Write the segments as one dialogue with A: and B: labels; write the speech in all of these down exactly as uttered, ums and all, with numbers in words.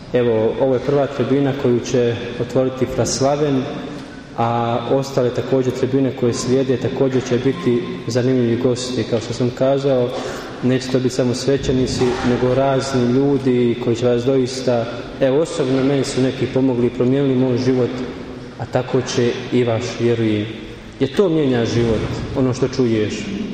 A: Evo, ovo je prva tribina koju će otvoriti Fraslaven, a ostale također tribine koje slijede također će biti zanimljivi gosti. Kao što sam kazao, neće to biti samo svećenici, nego razni ljudi koji će vas doista, evo osobno meni su neki pomogli i promijenili moj život, a tako će i vaš, vjerujem. Jer to mijenja život, ono što čuješ.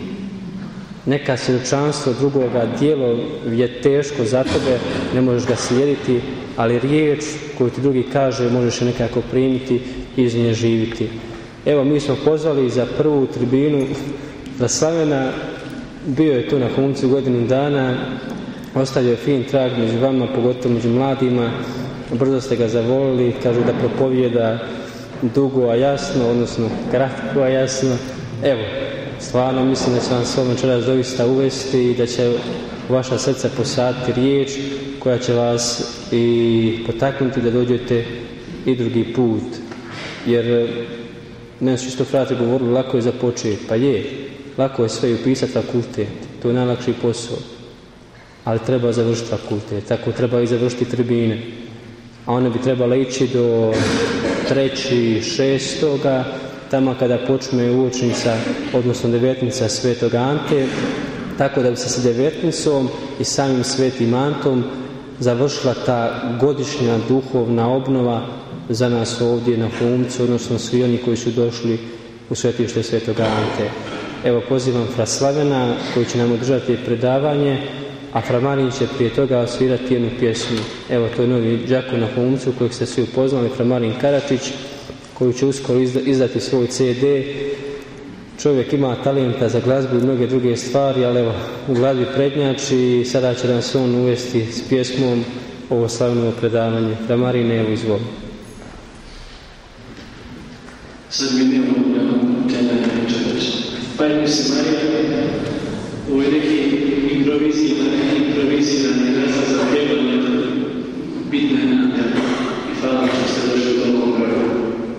A: Neka svjedočanstvo drugoga, djelo je teško za tebe, ne možeš ga slijediti, ali riječ koju ti drugi kaže možeš je nekako primiti i iz nje živiti. Evo, mi smo pozvali za prvu tribinu Fraslavena, bio je tu na Humcu godinu dana, ostavio je fin trag među vama, pogotovo među mladima, brzo ste ga zavolili, kažu da propovijeda dugo a jasno, odnosno kratko a jasno. Evo, stvarno mislim da će vam se ovo večeras doista uvesti i da će u vaša srca posaditi riječ koja će vas i potaknuti da dođete i drugi put. Jer meni su isto frate govorili, lako je započeti. Pa je, lako je sve i upisati fakultet, to je najlakši posao. Ali treba završiti fakultet, tako treba i završiti tribine. A one bi trebale ići do treći, šestoga, tamo kada počne uočnica, odnosno devetnica Svetog Ante, tako da bi se sa devetnicom i samim Svetim Antom završila ta godišnja duhovna obnova za nas ovdje na Humcu, odnosno svi oni koji su došli u svetište Svetog Ante. Evo, pozivam Fraslavena koji će nam održati predavanje, a Fra Marin će prije toga osvirati jednu pjesmu. Evo, to je novi đakon na Humcu kojeg ste svi upoznali, Fra Marin Karačić, koji će uskoro izdati svoj ce de. Čovjek ima talenta za glazbu i mnoge druge stvari, ali evo, u glazbi prednjači i sada će nas on uvesti s pjesmom ovo slavno predavanje. Fra Marin, evo, izvoli.
B: Sad mi nemamo kajanje čovječ. Pajmo se Marija, ovo je neki improvizirani razlaz za pjevanje, bitna je namjera i hvala što ste došli do ovog grada.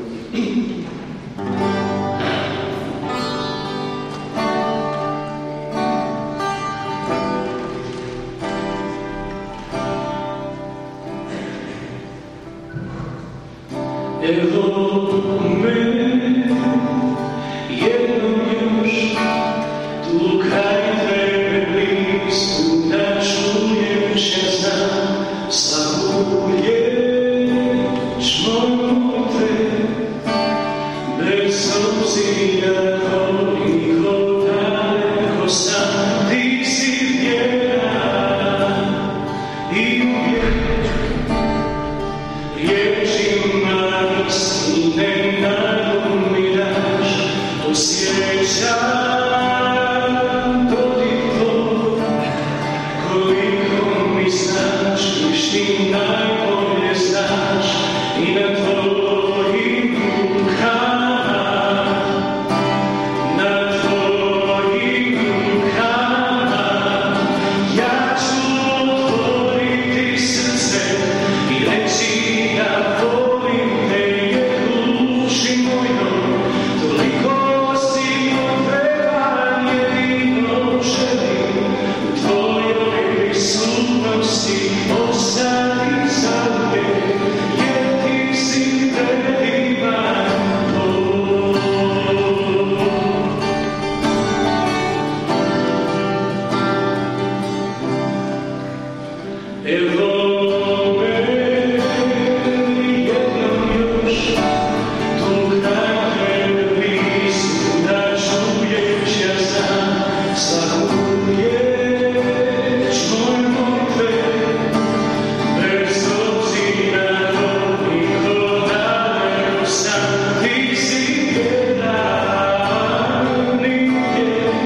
B: Evo me, jednom još, tu kaj tebe blizu, da čujem će znam, svaku riječ moju te, bez obzira koliko daleko sam, ti si vjeran i uvijek riječima istine nadumiraš, osjećam dodik tvoj, koliko mi znaš, viš ti najbolje znaš i na tvojim rukama, na tvojim rukama ja ću otvoriti srce i reći da volim te, jer duši mojoj toliko si potreban, jedino želim u tvojoj prisutnosti ostati zauvijek, jer ti si predivan. Evo me, jednom još, tu kraj tebe blizu, da čuješ ja znam, svaku riječ moju molitve, bez obzira koliko daleko sam, ti si vjeran i uvijek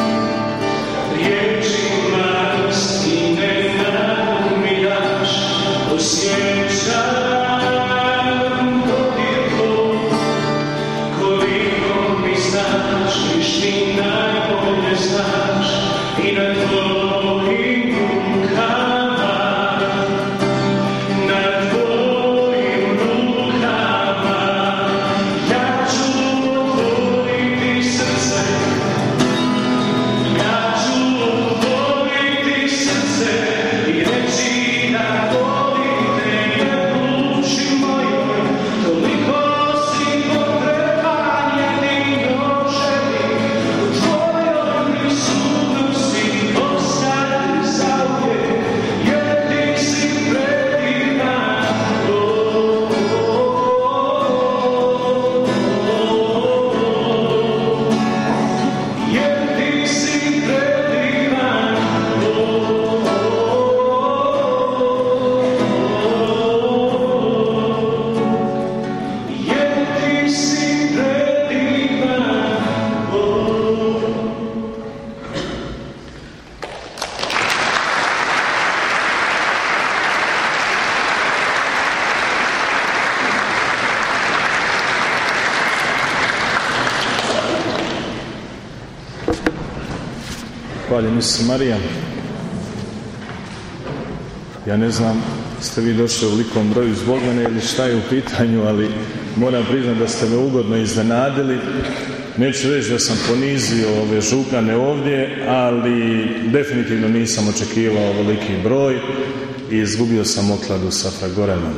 B: riječima istine nadumiraš, osjećam dodir tvoj, koliko mi znaš, viš ti najbolje znaš i na tvojim rukama, na tvojim rukama ja ću otvoriti srce, ja ću otvoriti srce i reći da volim te,
C: Hvala Isus Marija. Ja ne znam, ste vi došli u velikom broju zbog mene ili šta je u pitanju, ali moram priznati da ste me ugodno iznenadili. Neću reći da sam ponizio ove župane ovdje, ali definitivno nisam očekivao veliki broj i izgubio sam okladu sa Fragoranom.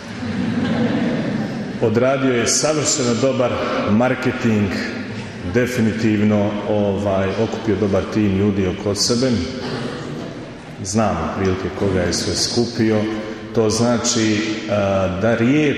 C: Odradio je savršeno dobar marketing, definitivno ovaj, okupio dobar tim ljudi oko sebe. Znam prilike koga je sve skupio. To znači a, da riječ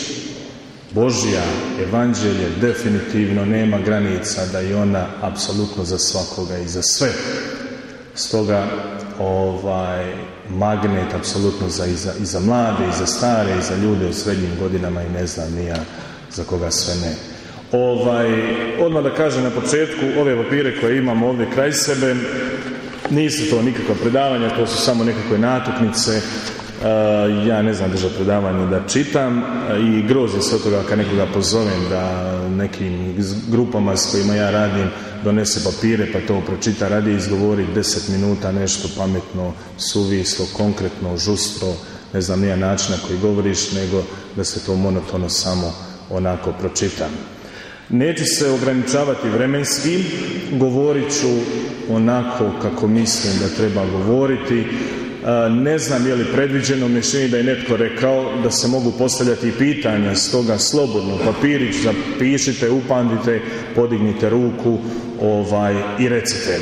C: Božja, evanđelje, definitivno nema granica, da je ona apsolutno za svakoga i za sve. Stoga ovaj magnet apsolutno za, i, za, i za mlade, i za stare, i za ljude u srednjim godinama i ne znam ni ja za koga sve ne. Ovaj, odmah da kažem na početku, ove papire koje imamo ovdje kraj sebe, nisu to nikakva predavanja, to su samo nekakve natuknice. Uh, ja ne znam držati predavanje da čitam uh, i grozim se od toga kad nekoga pozovem da nekim grupama s kojima ja radim donese papire pa to pročita, radi izgovori deset minuta nešto pametno, suvislo, konkretno, žustro, ne znam nija način na koji govoriš, nego da se to monotono samo onako pročita. Neću se ograničavati vremenski, govorit ću onako kako mislim da treba govoriti. Ne znam je li predviđeno, mišljenje da je netko rekao da se mogu postavljati pitanja, stoga slobodno papirić zapišite, upamtite, podignite ruku ovaj, i recite.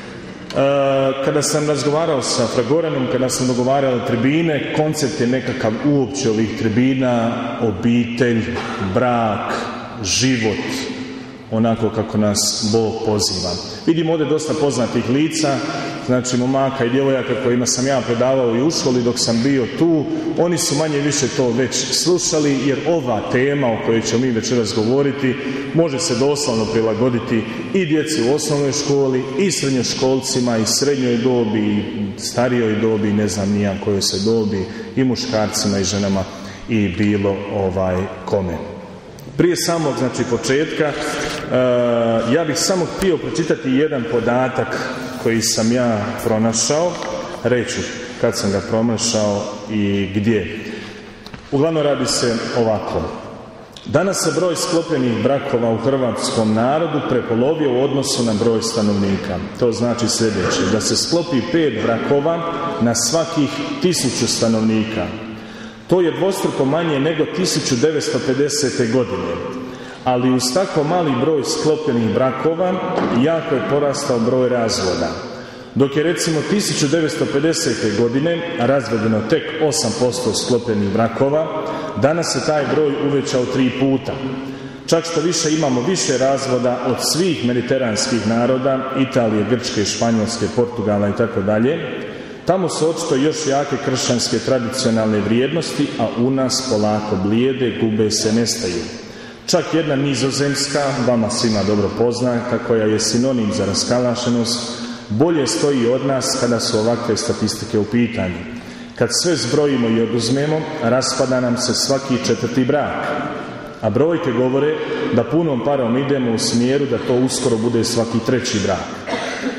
C: Kada sam razgovarao sa Fragoranom, kada sam dogovarao tribine, koncept je nekakav uopće ovih tribina, obitelj, brak, život, onako kako nas Bog poziva. Vidimo ovdje dosta poznatih lica, znači momaka i djevojaka kojima sam ja predavao i u školi dok sam bio tu. Oni su manje više to već slušali, jer ova tema o kojoj ćemo mi večeras govoriti može se doslovno prilagoditi i djeci u osnovnoj školi, i srednjoškolcima, i srednjoj dobi, i starijoj dobi, i ne znam nija kojoj se dobi, i muškarcima i ženama, i bilo ovaj kome. Prije samog, znači, početka, uh, ja bih samo htio pročitati jedan podatak koji sam ja pronašao, reću kad sam ga pronašao i gdje. Uglavnom radi se ovako. Danas se broj sklopljenih brakova u hrvatskom narodu prepolovio u odnosu na broj stanovnika. To znači sljedeće, da se sklopi pet brakova na svakih tisuću stanovnika. To je dvostruko manje nego tisuću devetsto pedesete. godine. Ali uz tako mali broj sklopljenih brakova jako je porastao broj razvoda. Dok je recimo tisuću devetsto pedesete. godine razvedeno tek osam posto sklopljenih brakova, danas se taj broj uvećao tri puta. Čak što više imamo više razvoda od svih mediteranskih naroda, Italije, Grčke, Španjolske, Portugala i tako dalje. Tamo su očito još jake kršćanske tradicionalne vrijednosti, a u nas polako blijede, gube se, nestaju. Čak jedna Nizozemska, vama svima dobro poznata, koja je sinonim za raskalašenost, bolje stoji od nas kada su ovakve statistike u pitanju. Kad sve zbrojimo i oduzmemo, raspada nam se svaki četvrti brak. A brojke govore da punom parom idemo u smjeru da to uskoro bude svaki treći brak.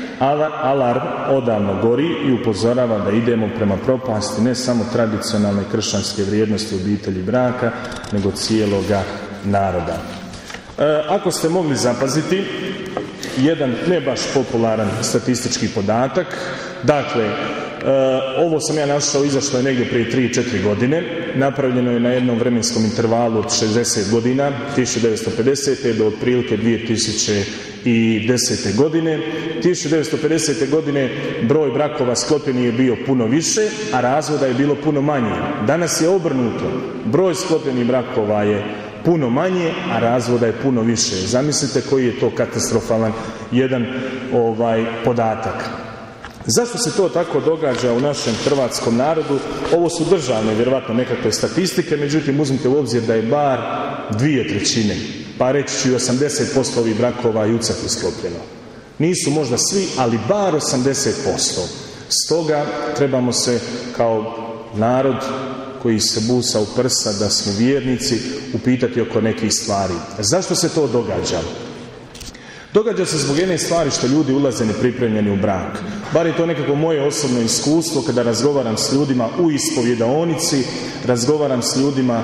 C: Alarm odavno gori i upozorava da idemo prema propasti ne samo tradicionalne kršćanske vrijednosti obitelji braka, nego cijeloga naroda. E, ako ste mogli zapaziti, jedan ne baš popularan statistički podatak, dakle, e, ovo sam ja našao, izašlo je negdje prije tri četiri godine, napravljeno je na jednom vremenskom intervalu od šezdeset godina, tisuću devetsto pedesete. do otprilike dvije tisuće desete. godine. tisuću devetsto pedesete. godine broj brakova sklopljenih je bio puno više, a razvoda je bilo puno manje. Danas je obrnuto. Broj sklopljenih brakova je puno manje, a razvoda je puno više. Zamislite koji je to katastrofalan jedan ovaj podatak. Zašto se to tako događa u našem hrvatskom narodu? Ovo su državne, vjerovatno, nekakve statistike, međutim uzmite u obzir da je bar dvije trećine, pa reći ću i osamdeset posto ovih brakova i u crkvi sklopljeno. Nisu možda svi, ali bar osamdeset posto. Stoga trebamo se kao narod koji se busa u prsa da smo vjernici upitati oko nekih stvari. Zašto se to događa? Događa se zbog jedne stvari što ljudi ulaze nepripremljeni u brak. Bar je to nekako moje osobno iskustvo kada razgovaram s ljudima u ispovjedaonici, razgovaram s ljudima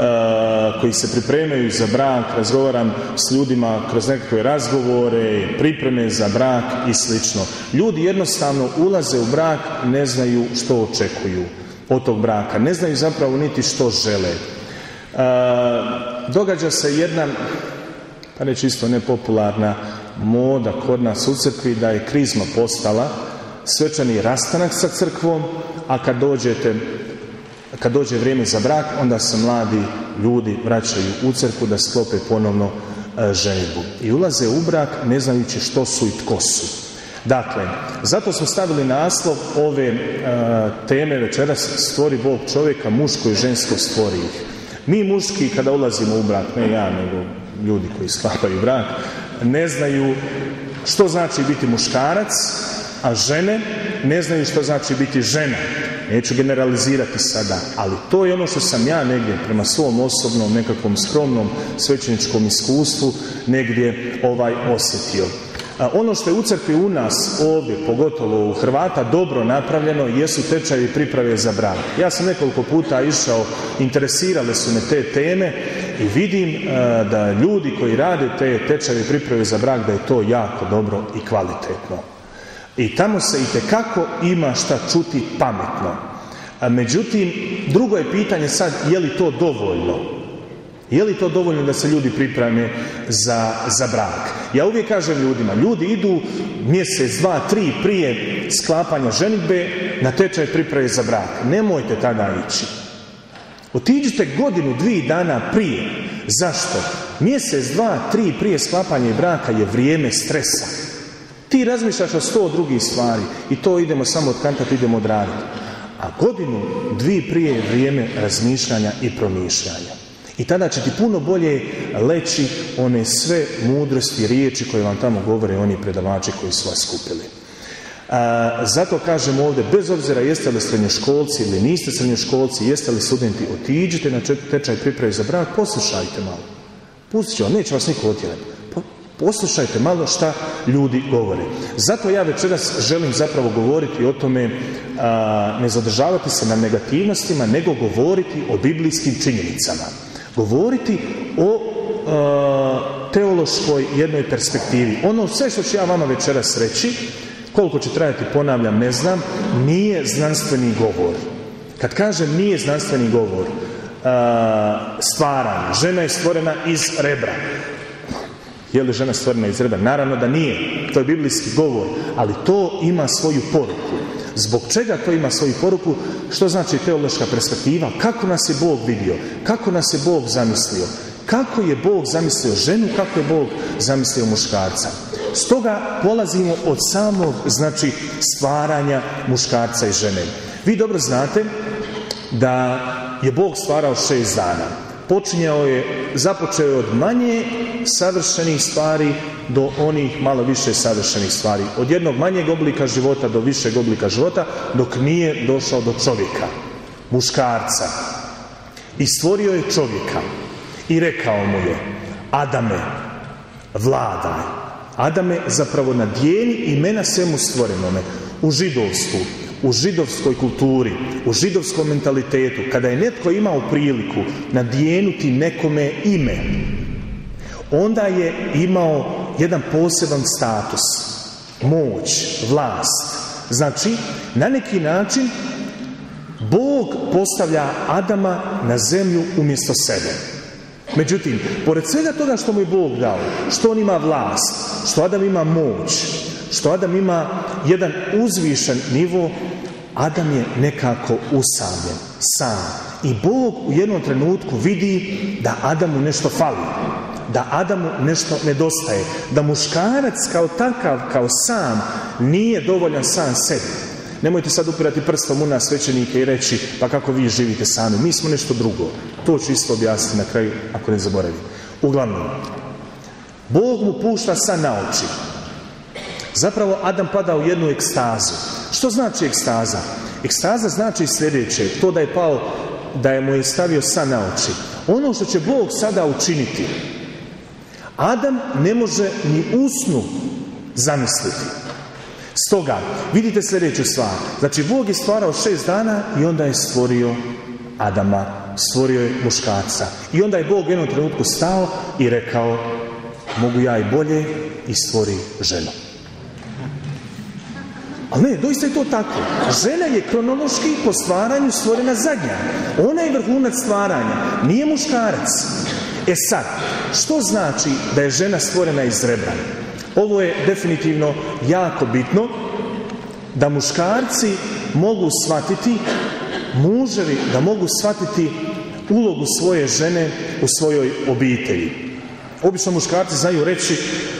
C: uh, koji se pripremaju za brak, razgovaram s ljudima kroz nekakve razgovore, pripreme za brak i slično. Ljudi jednostavno ulaze u brak, ne znaju što očekuju od tog braka, ne znaju zapravo niti što žele. Uh, događa se jedna, pa ne čisto nepopularna moda kod nas u crkvi, da je krizma postala svečani rastanak sa crkvom, a kad dođete, kad dođe vrijeme za brak, onda se mladi ljudi vraćaju u crkvu da sklope ponovno e, ženidbu. I ulaze u brak ne znajući što su i tko su. Dakle, zato smo stavili naslov ove e, teme večeras: stvori Bog čovjeka, muško i žensko stvori ih. Mi muški kada ulazimo u brak, ne ja, nego ljudi koji sklapaju brak, ne znaju što znači biti muškarac, a žene ne znaju što znači biti žena. Neću generalizirati sada, ali to je ono što sam ja negdje prema svom osobnom nekakvom skromnom svećeničkom iskustvu negdje ovaj osjetio. A ono što je u crkvi u nas ovdje, pogotovo u Hrvata, dobro napravljeno jesu tečajevi priprave za brak. Ja sam nekoliko puta išao, interesirale su me te teme i vidim uh, da ljudi koji rade te tečajeve priprave za brak, da je to jako dobro i kvalitetno. I tamo se itekako ima šta čuti pametno. A međutim, drugo je pitanje sad, je li to dovoljno? Je li to dovoljno da se ljudi pripreme za, za brak? Ja uvijek kažem ljudima, ljudi idu mjesec, dva, tri prije sklapanja ženidbe na tečaj priprave za brak. Nemojte tada ići. Otiđite godinu, dvije dana prije. Zašto? Mjesec, dva, tri prije sklapanja braka je vrijeme stresa. Ti razmišljaš o sto drugih stvari i to idemo samo otkantati, idemo odraditi. A godinu, dvije prije je vrijeme razmišljanja i promišljanja. I tada će ti puno bolje leći one sve mudrosti i riječi koje vam tamo govore oni predavači koji su vas skupili. A, zato kažem ovdje, bez obzira jeste li srednjoškolci ili niste srednjoškolci, jeste li studenti, otiđite na tečaj priprave za brak, poslušajte malo. Pustit ću vam, neće vas niko otjerati. Poslušajte malo šta ljudi govore. Zato ja večeras želim zapravo govoriti o tome, a, ne zadržavati se na negativnostima, nego govoriti o biblijskim činjenicama. Govoriti o a, teološkoj jednoj perspektivi. Ono sve što ću ja vama večeras reći, koliko će trajati, ponavljam, ne znam, nije znanstveni govor. Kad kažem nije znanstveni govor, a, stvaranje, žena je stvorena iz rebra. Je li žena stvorena iz rebra? Naravno da nije. To je biblijski govor, ali to ima svoju poruku. Zbog čega to ima svoju poruku? Što znači teološka perspektiva? Kako nas je Bog vidio? Kako nas je Bog zamislio? Kako je Bog zamislio ženu? Kako je Bog zamislio muškarca? Stoga polazimo od samog, znači, stvaranja muškarca i žene. Vi dobro znate da je Bog stvarao šest dana. Počinjao je, započeo je od manje savršenih stvari do onih malo više savršenih stvari. Od jednog manjeg oblika života do višeg oblika života, dok nije došao do čovjeka, muškarca. I stvorio je čovjeka i rekao mu je: Adame, vladaj. Adame, zapravo nadijeni imena svemu stvorenome. U židovstvu, u židovskoj kulturi, u židovskom mentalitetu, kada je netko imao priliku nadijenuti nekome ime, onda je imao jedan poseban status, moć, vlast. Znači, na neki način Bog postavlja Adama na zemlju umjesto sebe. Međutim, pored svega toga što mu je Bog dao, što on ima vlast, što Adam ima moć, što Adam ima jedan uzvišen nivo, Adam je nekako usamljen, sam. I Bog u jednom trenutku vidi da Adamu nešto fali, da Adamu nešto nedostaje, da muškarac kao takav, kao sam, nije dovoljan sam sebi. Nemojte sad upirati prstom u nas svećenike i reći: pa kako vi živite sami, mi smo nešto drugo. To ću isto objasniti na kraju, ako ne zaboravim. Uglavnom, Bog mu pušta san na oči. Zapravo Adam pada u jednu ekstazu. Što znači ekstaza? Ekstaza znači sljedeće, to da je pao, da je mu je stavio san na oči. Ono što će Bog sada učiniti, Adam ne može ni usnu zamisliti. Stoga, vidite sljedeću stvar. Znači, Bog je stvarao šest dana i onda je stvorio Adama, stvorio je muškarca. I onda je Bog u jednom trenutku stao i rekao, mogu ja i bolje, i stvori ženu. Ali ne, doista je to tako. Žena je kronološki po stvaranju stvorena zadnja. Ona je vrhunac stvaranja, nije muškarac. E sad, što znači da je žena stvorena iz rebra? Ovo je definitivno jako bitno, da muškarci mogu shvatiti, muževi da mogu shvatiti ulogu svoje žene u svojoj obitelji. Obično muškarci znaju reći,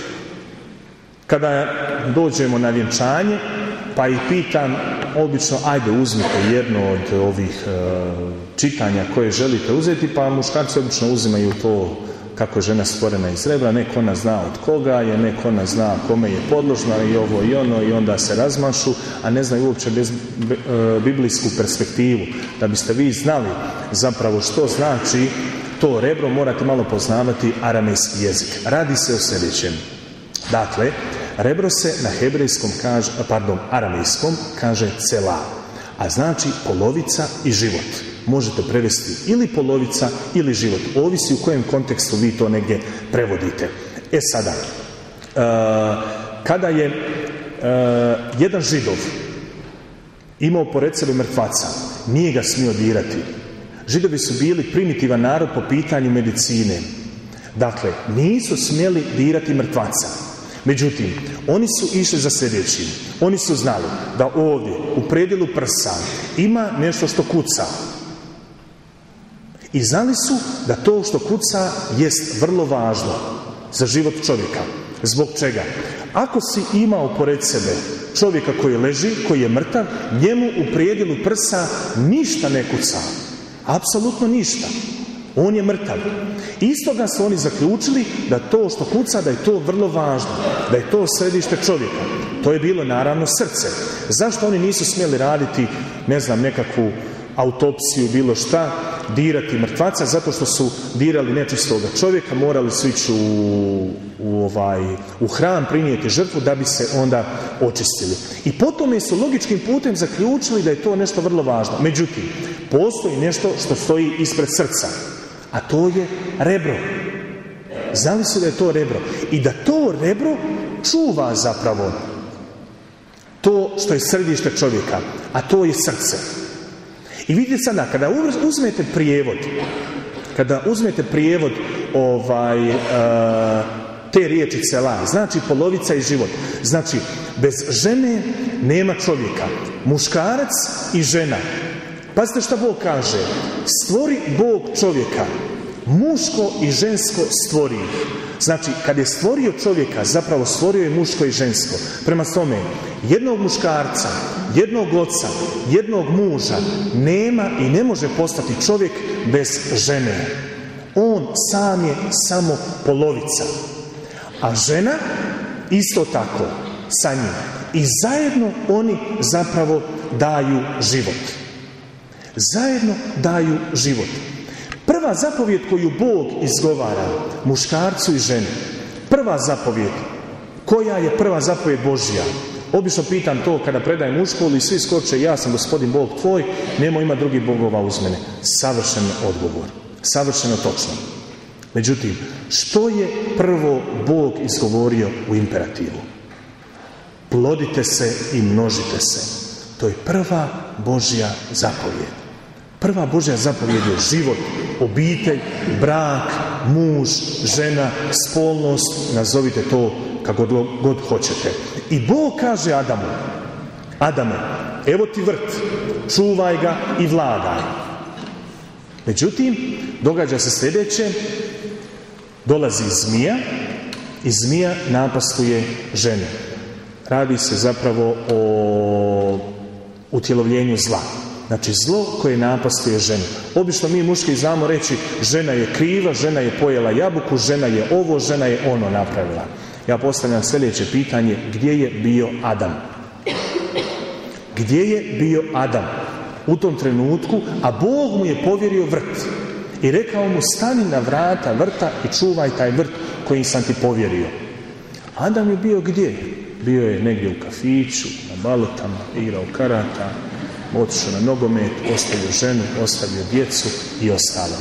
C: kada dođemo na vjenčanje, pa ih pitam, obično, ajde uzmite jedno od ovih e, čitanja koje želite uzeti, pa muškarci obično uzimaju to kako je žena stvorena iz rebra, nek ona zna od koga je, nek ona zna kome je podložna i ovo i ono, i onda se razmašu, a ne znaju uopće bez, be, e, biblijsku perspektivu. Da biste vi znali zapravo što znači to rebro, morate malo poznavati aramejski jezik. Radi se o sljedećem. Dakle, rebro se na hebrejskom kaže, pardon, aramejskom kaže cela, a znači polovica i život. Možete prevesti ili polovica ili život. Ovisi u kojem kontekstu vi to negdje prevodite. E sada, uh, kada je uh, jedan Židov imao pored sebe mrtvaca, nije ga smio dirati. Židovi su bili primitivan narod po pitanju medicine. Dakle, nisu smjeli dirati mrtvaca. Međutim, oni su išli za sljedećim. Oni su znali da ovdje, u predjelu prsa, ima nešto što kuca. I znali su da to što kuca jest vrlo važno za život čovjeka. Zbog čega? Ako si imao pored sebe čovjeka koji leži, koji je mrtav, njemu u predjelu prsa ništa ne kuca. Apsolutno ništa. On je mrtav. Istoga su oni zaključili da to što kuca, da je to vrlo važno, da je to središte čovjeka. To je bilo naravno srce. Zašto oni nisu smjeli raditi, ne znam, nekakvu autopsiju, bilo šta, dirati mrtvaca? Zato što su dirali nečistoga čovjeka, morali su ići u, u, ovaj, u hram, prinijeti žrtvu da bi se onda očistili. I potom su logičkim putem zaključili da je to nešto vrlo važno. Međutim, postoji nešto što stoji ispred srca, a to je rebro. Znali su da je to rebro i da to rebro čuva zapravo to što je središte čovjeka, a to je srce. I vidite sada, kada uzmete prijevod, kada uzmete prijevod ovaj, uh, te riječi cela, znači polovica i život, znači bez žene nema čovjeka, muškarac i žena. Pazite šta Bog kaže, stvori Bog čovjeka, muško i žensko stvori. Znači, kad je stvorio čovjeka, zapravo stvorio je muško i žensko. Prema tome, jednog muškarca, jednog oca, jednog muža nema i ne može postati čovjek bez žene. On sam je samo polovica. A žena isto tako sa njim. I zajedno oni zapravo daju život. Zajedno daju život. Prva zapovjed koju Bog izgovara muškarcu i ženi, prva zapovjed, koja je prva zapovjed Božja? Obično pitam to kada predajem u školu i svi skoče, ja sam Gospodin Bog tvoj, nemoj ima drugih bogova uz mene. Savršen odgovor, savršeno točno. Međutim, što je prvo Bog izgovorio u imperativu? Plodite se i množite se. To je prva Božja zapovjed. Prva Božja zapovjed je život, obitelj, brak, muž, žena, spolnost, nazovite to kako god hoćete. I Bog kaže Adamu, Adame, evo ti vrt, čuvaj ga i vladaj. Međutim, događa se sljedeće, dolazi zmija i zmija napastuje ženu. Radi se zapravo o utjelovljenju zla. Znači zlo koje napastuje ženu. Obično mi muški znamo reći žena je kriva, žena je pojela jabuku, žena je ovo, žena je ono napravila. Ja postavljam sljedeće pitanje, gdje je bio Adam? Gdje je bio Adam u tom trenutku, a Bog mu je povjerio vrt? I rekao mu, stani na vrata vrta i čuvaj taj vrt kojim sam ti povjerio. Adam je bio gdje? Bio je negdje u kafiću, na balotama, igrao karata, otišao na nogomet, ostavio ženu, ostavio djecu i ostalo.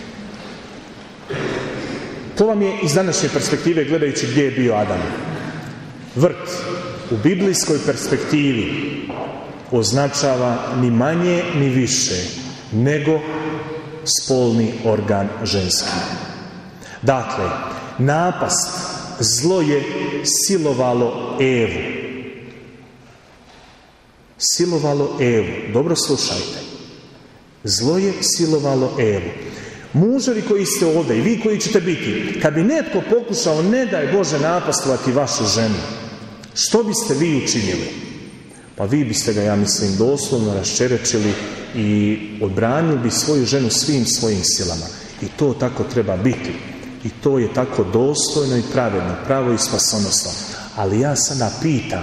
C: To vam je iz današnje perspektive gledajući gdje je bio Adam. Vrt u biblijskoj perspektivi označava ni manje ni više nego spolni organ ženski. Dakle, napast, zlo je silovalo Evu. Silovalo Evu. Dobro slušajte. Zlo je silovalo Evu. Muževi koji ste ovdje i vi koji ćete biti, kad bi netko pokušao, ne daj Bože, napastovati vašu ženu, što biste vi učinili? Pa vi biste ga, ja mislim, doslovno raščerečili i odbranili bi svoju ženu svim svojim silama. I to tako treba biti. I to je tako dostojno i pravedno, pravo i spasonosno. Ali ja sada pitam,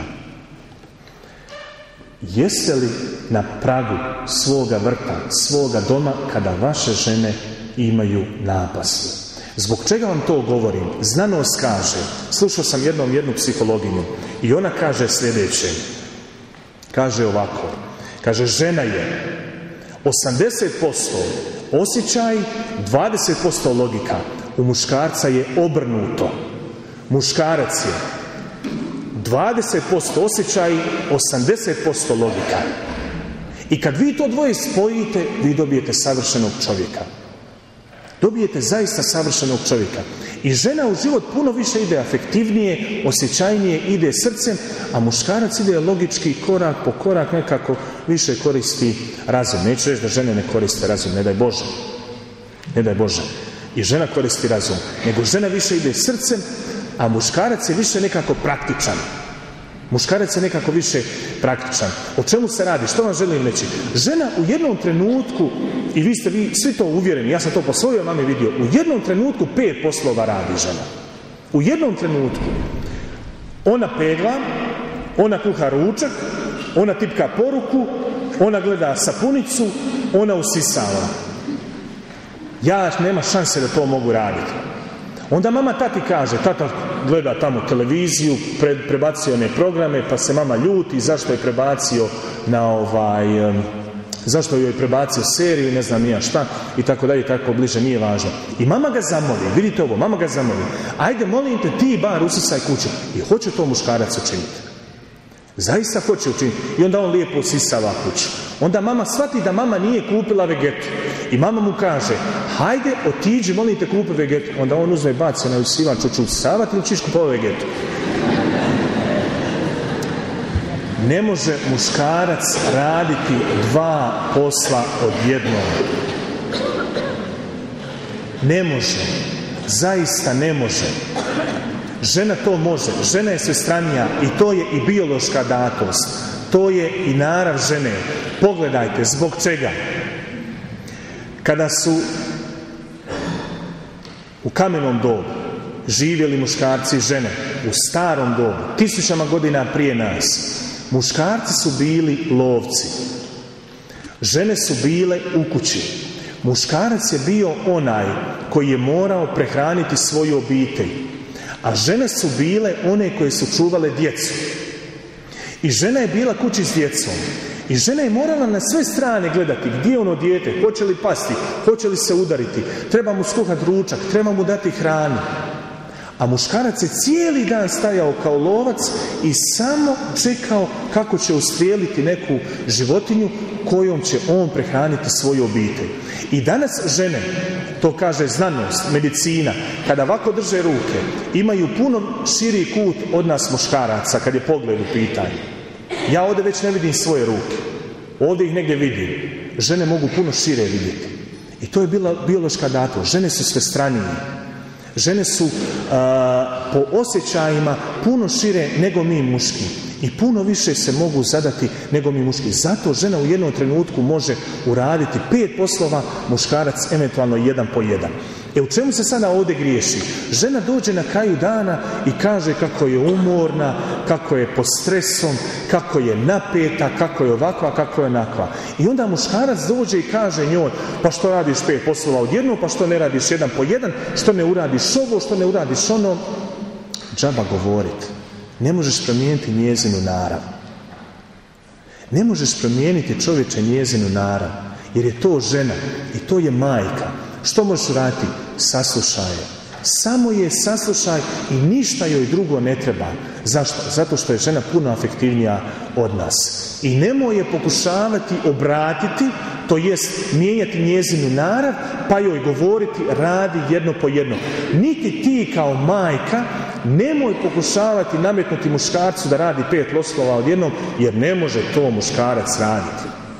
C: jeste li na pragu svoga vrta, svoga doma, kada vaše žene imaju napaslu? Zbog čega vam to govorim? Znanost kaže, slušao sam jednom jednu psihologinu i ona kaže sljedeće. Kaže ovako, kaže, žena je osamdeset posto osjećaj, dvadeset posto logika. U muškarca je obrnuto. Muškarac je dvadeset posto osjećaj, osamdeset posto logika. I kad vi to dvoje spojite, vi dobijete savršenog čovjeka. Dobijete zaista savršenog čovjeka. I žena u život puno više ide afektivnije, osjećajnije, ide srcem, a muškarac ide logički, korak po korak, nekako više koristi razum. Neću reći da žene ne koriste razum, ne daj Bože. Ne daj Bože. I žena koristi razum. Nego žena više ide srcem, a muškarac je više nekako praktičan. Muškarac je nekako više praktičan. O čemu se radi? Što vam želim reći? Žena u jednom trenutku, i vi ste vi svi to uvjereni, ja sam to po svojoj mami vidio, u jednom trenutku pet poslova radi žena. U jednom trenutku. Ona pegla, ona kuha ručak, ona tipka poruku, ona gleda sapunicu, ona usisava. Ja nema šanse da to mogu raditi. Onda mama tati kaže, tata gleda tamo televiziju, pre, prebacio one programe, pa se mama ljuti zašto je prebacio na ovaj, um, zašto joj prebacio seriju, ne znam nija šta, i tako dalje, tako bliže, nije važno. I mama ga zamoli, vidite ovo, mama ga zamoli, ajde molim te ti bar usisaj kuću. I hoće to muškarac učiniti. Zaista hoće učiniti. I onda on lijepo usisava kuću. Onda mama shvati da mama nije kupila vegetu. I mama mu kaže, hajde otiđi, molim te, kupi vegetu. Onda on uzme i baci na usivač, ću usisavati ili ćeš kupiti vegetu. Ne može muškarac raditi dva posla odjednom. Ne može. Zaista ne može. Žena to može. Žena je svestranija i to je i biološka datost. To je i narav žene. Pogledajte, zbog čega? Kada su u kamenom dobu živjeli muškarci i žene, u starom dobu, tisućama godina prije nas, muškarci su bili lovci. Žene su bile u kući. Muškarac je bio onaj koji je morao prehraniti svoju obitelj, a žene su bile one koje su čuvale djecu. I žena je bila kući s djecom. I žena je morala na sve strane gledati gdje je ono dijete, hoće li pasti, hoće li se udariti, treba mu skuhati ručak, treba mu dati hranu. A muškarac je cijeli dan stajao kao lovac i samo čekao kako će ustrijeliti neku životinju kojom će on prehraniti svoju obitelj. I danas žene, to kaže znanost, medicina, kada ovako drže ruke, imaju puno širi kut od nas muškaraca kad je pogled u pitanju. Ja ovdje već ne vidim svoje ruke. Ovdje ih negdje vidim. Žene mogu puno šire vidjeti. I to je bila biološka datost. Žene su svestranije. Žene su a, po osjećajima puno šire nego mi muški. I puno više se mogu zadati nego mi muški. Zato žena u jednom trenutku može uraditi pet poslova, muškarac eventualno jedan po jedan. E u čemu se sada ovdje griješi? Žena dođe na kraju dana i kaže kako je umorna, kako je pod stresom, kako je napeta, kako je ovakva, kako je onakva. I onda muškarac dođe i kaže njoj, pa što radiš pet poslova odjednom, pa što ne radiš jedan po jedan, što ne uradiš ovo, što ne uradiš ono. Džaba govoriti. Ne možeš promijeniti njezinu narav. Ne možeš promijeniti čovječe njezinu narav, jer je to žena i to je majka. Što možeš raditi? Saslušaj je. Samo je saslušaj i ništa joj drugo ne treba. Zašto? Zato što je žena puno afektivnija od nas. I nemoj je pokušavati obratiti, to jest mijenjati njezinu narav, pa joj govoriti radi jedno po jedno. Niti ti kao majka nemoj pokušavati nametnuti muškarcu da radi pet poslova odjednom, jer ne može to muškarac raditi.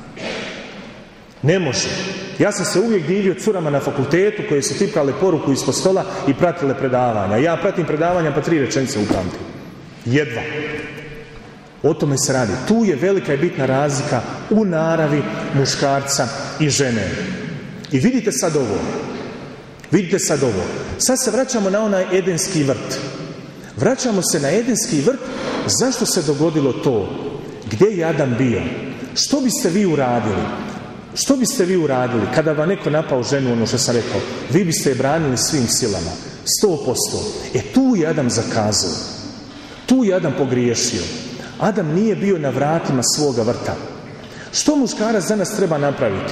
C: Ne može. Ja sam se uvijek divio curama na fakultetu koje su tipkale poruku ispod stola i pratile predavanja. Ja pratim predavanja pa tri rečenice upamtim. Jedva. O tome se radi. Tu je velika i bitna razlika u naravi muškarca i žene. I vidite sad ovo. Vidite sad ovo. Sad se vraćamo na onaj Edenski vrt. Vraćamo se na Edenski vrt. Zašto se dogodilo to? Gdje je Adam bio? Što biste vi uradili? Što biste vi uradili kada vam neko napao ženu, ono što sam rekao? Vi biste je branili svim silama. Sto posto. E tu je Adam zakazao. Tu je Adam pogriješio. Adam nije bio na vratima svoga vrta. Što muškarac danas treba napraviti?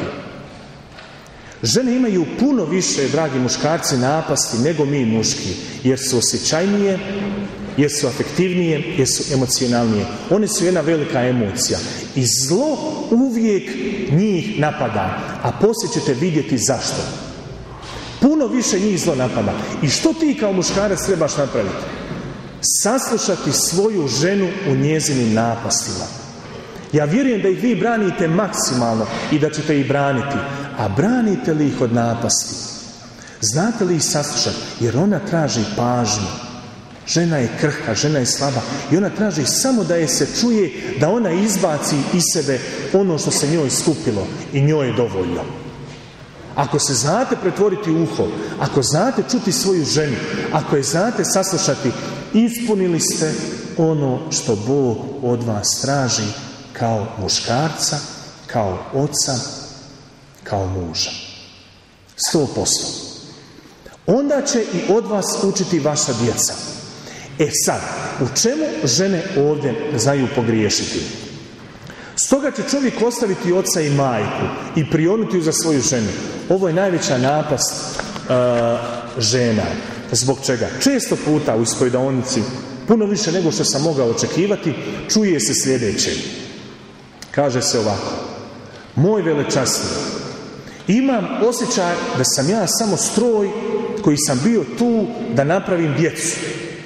C: Žene imaju puno više, dragi muškarci, napasti nego mi muški. Jer su osjećajnije, jer su afektivnije, jer su emocionalnije. One su jedna velika emocija. I zlo uvijek njih napada. A poslije ćete vidjeti zašto. Puno više njih zlo napada. I što ti kao muškarac trebaš napraviti? Saslušati svoju ženu u njezinim napastima. Ja vjerujem da ih vi branite maksimalno i da ćete ih braniti. A branite li ih od napasti? Znate li ih saslušati? Jer ona traži pažnju. Žena je krhka, žena je slaba i ona traži samo da je se čuje, da ona izbaci iz sebe ono što se njoj skupilo i njoj je dovoljno. Ako se znate pretvoriti u uho, ako znate čuti svoju ženu, ako je znate saslušati, ispunili ste ono što Bog od vas traži kao muškarca, kao oca, kao muža. Sto posto. Onda će i od vas učiti vaša djeca. E sad, u čemu žene ovdje znaju pogriješiti? Stoga će čovjek ostaviti oca i majku i prionuti ju za svoju ženu. Ovo je najveća napast uh, žena. Zbog čega? Često puta u ispovjedaonici, puno više nego što sam mogao očekivati, čuje se sljedeće. Kaže se ovako: moj velečasni, imam osjećaj da sam ja samo stroj koji sam bio tu da napravim djecu.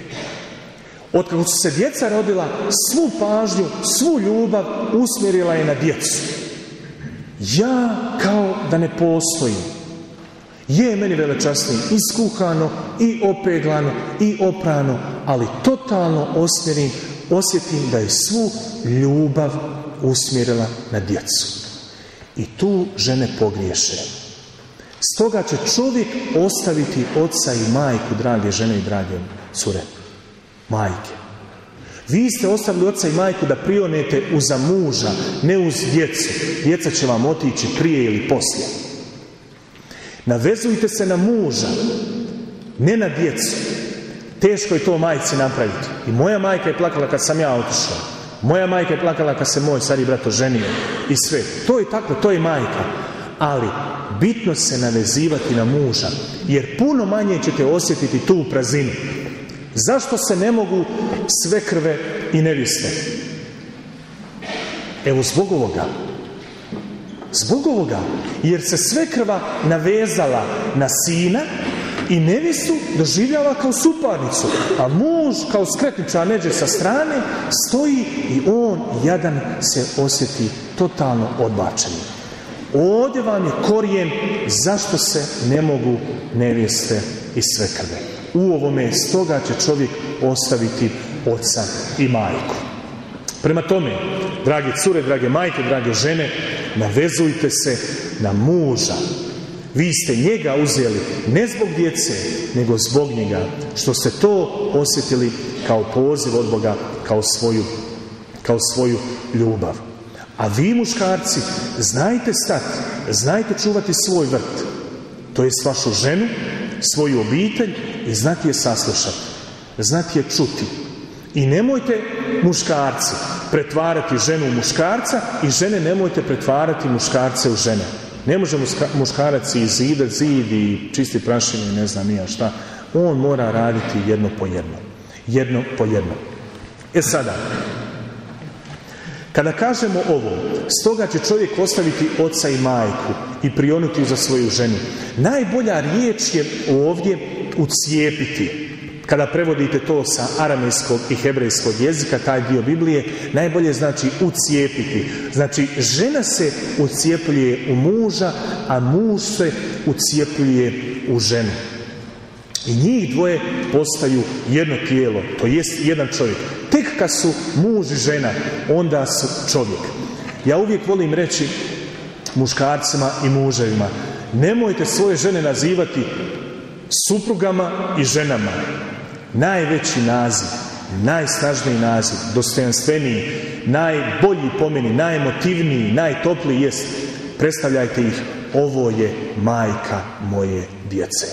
C: Od kako su se djeca rodila, svu pažnju, svu ljubav usmjerila je na djecu. Ja kao da ne postojim. Je meni velečasni iskuhano i opeglano i oprano, ali totalno osmjerim, osjetim da je svu ljubav usmjerila na djecu. I tu žene pogriješe. Stoga će čovjek ostaviti oca i majku, drage žene i drage cure. Majke. Vi ste ostavili oca i majku da prionete uza muža, ne uz djecu. Djeca će vam otići prije ili poslije. Navezujte se na muža, ne na djecu. Teško je to majci napraviti. I moja majka je plakala kad sam ja otišao. Moja majka je plakala kad se moj stari brat oženio. I sve. To je tako, to je majka. Ali bitno se navezivati na muža, jer puno manje ćete osjetiti tu prazinu. Zašto se ne mogu svekrve i neviste? Evo zbog ovoga. Zbog ovoga. Jer se svekrva navezala na sina i nevistu doživljava kao suparnicu. A muž kao skretniča neđe sa strane stoji i on jadan se osjeti totalno odbačenim. Ovdje vam je korijen zašto se ne mogu nevjeste i svekrve. U ovome stoga će čovjek ostaviti oca i majku. Prema tome, drage cure, drage majke, drage žene, navezujte se na muža. Vi ste njega uzeli ne zbog djece, nego zbog njega, što ste to osjetili kao poziv od Boga, kao svoju, kao svoju ljubav. A vi, muškarci, znajte stati, znajte čuvati svoj vrt, to jest vašu ženu, svoju obitelj, i znati je saslušati, znati je čuti. I nemojte, muškarci, pretvarati ženu u muškarca, i žene nemojte pretvarati muškarce u žene. Ne može muškarac izidati zid i čisti prašinu i ne znam nija šta. On mora raditi jedno po jedno. Jedno po jedno. E sada, kada kažemo ovo, stoga će čovjek ostaviti oca i majku i prionuti za svoju ženu. Najbolja riječ je ovdje ucijepiti. Kada prevodite to sa aramejskog i hebrejskog jezika, taj dio Biblije, najbolje znači ucijepiti. Znači, žena se ucijepljuje u muža, a muž se ucijepljuje u ženu. I njih dvoje postaju jedno tijelo, to jest jedan čovjek. Tek kad su muž i žena, onda su čovjek. Ja uvijek volim reći muškarcima i muževima, nemojte svoje žene nazivati suprugama i ženama. Najveći naziv, najsnažniji naziv, dostojanstveniji, najbolji po meni, najemotivniji, najtopliji jest, predstavljajte ih, ovo je majka moje djece.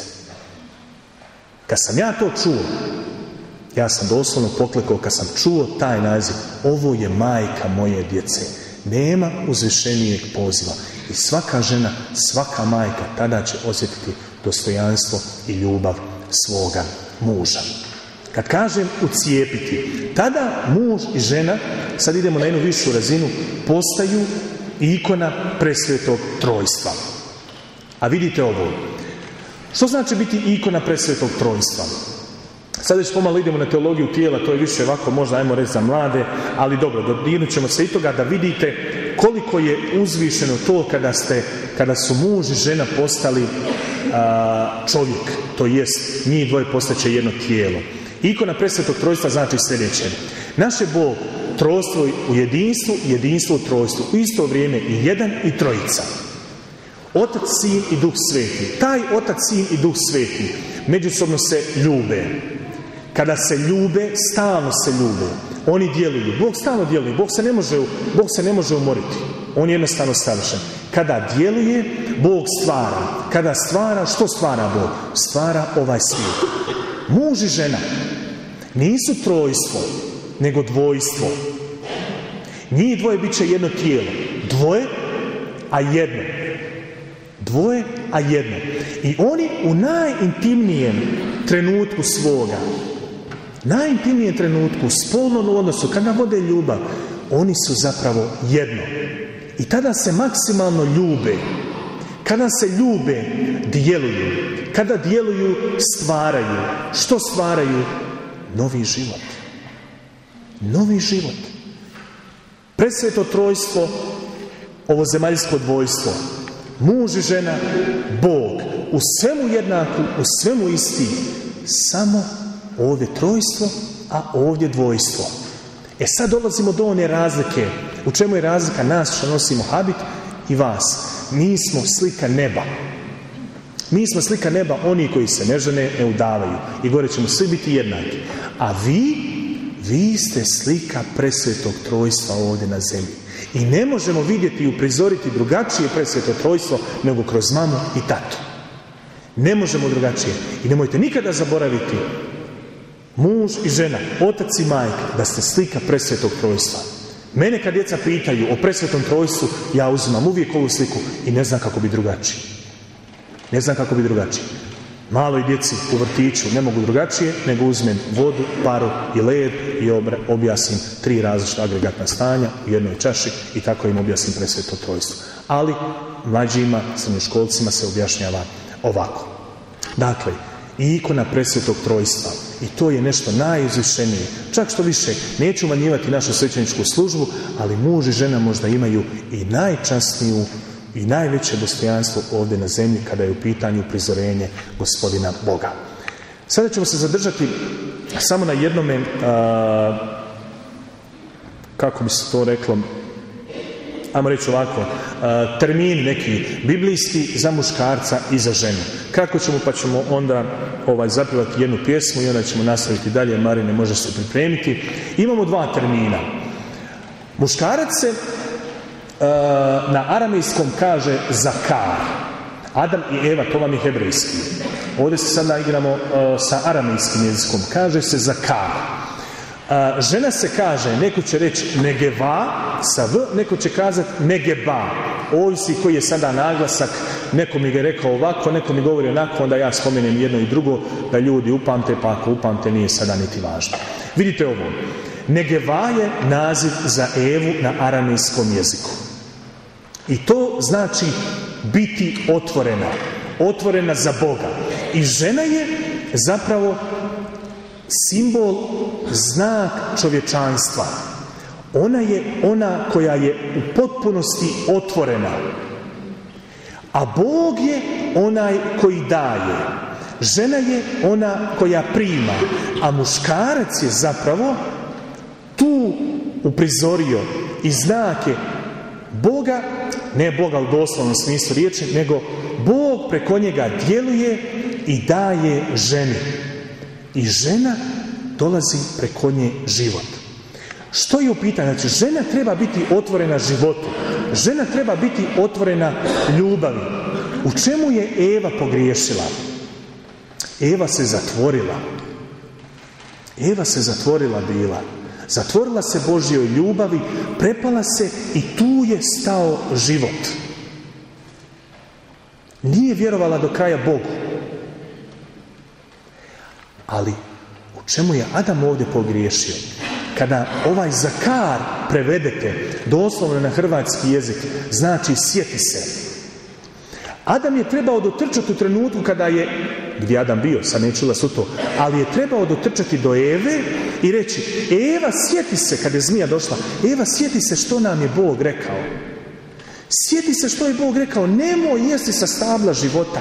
C: Kad sam ja to čuo, ja sam doslovno poklekao kad sam čuo taj naziv, ovo je majka moje djece. Nema uzvišenijeg poziva. I svaka žena, svaka majka tada će osjetiti dostojanstvo i ljubav svoga muža. Kad kažem ucijepiti, tada muž i žena, sad idemo na jednu višu razinu, postaju ikona presvetog trojstva. A vidite ovo. Što znači biti ikona presvetog trojstva? Sad već pomalo idemo na teologiju tijela, to je više ovako, možda ajmo reći za mlade, ali dobro, dodirnut ćemo se i toga da vidite koliko je uzvišeno to kada, ste, kada su muž i žena postali a, čovjek, to jest njih dvoje postaće jedno tijelo. Ikona presvetog trojstva znači sljedeće. Naš je Bog trojstvo u jedinstvu, jedinstvo u trojstvu, u isto vrijeme i jedan i trojica. Otac, Sin i Duh Sveti. Taj Otac, Sin i Duh Sveti međusobno se ljube. Kada se ljube, stalno se ljube. Oni djeluju. Bog stalno djeluje. Bog se ne može, Bog se ne može umoriti. On je jednostavno savršen. Kada djeluje, Bog stvara. Kada stvara, što stvara Bog? Stvara ovaj svijet. Muž i žena nisu trojstvo, nego dvojstvo. Njih dvoje bit će jedno tijelo. Dvoje, a jedno. Dvoje, a jedno. I oni u najintimnijem trenutku svoga, najintimnijem trenutku, spolnom odnosu, kada vode ljubav, oni su zapravo jedno. I tada se maksimalno ljube. Kada se ljube, djeluju. Kada djeluju, stvaraju. Što stvaraju? Novi život. Novi život. Presveto trojstvo, ovo zemaljsko dvojstvo. Muž i žena, Bog. U svemu jednaku, u svemu isti. Samo ovdje trojstvo, a ovdje dvojstvo. E sad dolazimo do one razlike. U čemu je razlika nas što nosimo habit i vas? Mi smo slika neba. Mi smo slika neba, oni koji se ne žene, ne udavaju. I gore ćemo svi biti jednaki. A vi, vi ste slika presvetog trojstva ovdje na zemlji. I ne možemo vidjeti i uprizoriti drugačije presveto trojstvo nego kroz mamu i tatu. Ne možemo drugačije. I nemojte nikada zaboraviti, muž i žena, otac i majka, da ste slika presvetog trojstva. Mene kad djeca pitaju o presvetom trojstvu, ja uzimam uvijek ovu sliku i ne znam kako bi drugačije. Ne znam kako bi drugačije. Maloj djeci u vrtiću ne mogu drugačije, nego uzmem vodu, paru i led i objasnim tri različita agregatna stanja u jednoj čaši i tako im objasnim presveto trojstvo. Ali mlađima, srednjoškolcima se objašnjava ovako. Dakle, ikona presvetog trojstva. I to je nešto najuzvišenije. Čak što više, neću umanjivati našu svećeničku službu, ali muž i žena možda imaju i najčasniju i najveće dostojanstvo ovdje na zemlji kada je u pitanju prizorenje Gospodina Boga. Sada ćemo se zadržati samo na jednome, a, kako bi se to reklo, ajmo reći ovako, termini neki biblijski za muškarca i za ženu. Kako ćemo, pa ćemo onda ovaj, zapjevati jednu pjesmu i onda ćemo nastaviti dalje. Marine, možeš se pripremiti. Imamo dva termina. Muškarac se uh, na aramejskom kaže zakar. Adam i Eva, to vam je hebrejski. Ovdje se sada igramo uh, sa aramejskim jezikom. Kaže se zakar. Uh, žena se kaže, neko će reći negeva sa v, neko će kazati negeba. Ovisi koji je sada naglasak. Neko mi ga rekao ovako, neko mi govori onako, onda ja spomenem jedno i drugo da ljudi upamte, pa ako upamte nije sada niti važno. Vidite ovo. Negeva je naziv za Evu na aramejskom jeziku. I to znači biti otvorena. Otvorena za Boga. I žena je zapravo simbol, znak čovječanstva. Ona je ona koja je u potpunosti otvorena. A Bog je onaj koji daje. Žena je ona koja prima. A muškarac je zapravo tu uprizorio i znake Boga, ne Boga u doslovnom smislu riječi, nego Bog preko njega djeluje i daje ženi. I žena dolazi preko nje život. Što je u pitanju? Znači, žena treba biti otvorena životu. Žena treba biti otvorena ljubavi. U čemu je Eva pogriješila? Eva se zatvorila. Eva se zatvorila bila. Zatvorila se Božjoj ljubavi, prepala se i tu je stao život. Nije vjerovala do kraja Bogu. Ali u čemu je Adam ovdje pogriješio? Kada ovaj zakar prevedete doslovno na hrvatski jezik, znači sjeti se. Adam je trebao dotrčati u trenutku kada je, gdje Adam bio, sad neću ulazi u to, ali je trebao dotrčati do Eve i reći, Eva, sjeti se, kada je zmija došla, Eva, sjeti se što nam je Bog rekao. Sjeti se što je Bog rekao, nemoj jesti sa stabla života.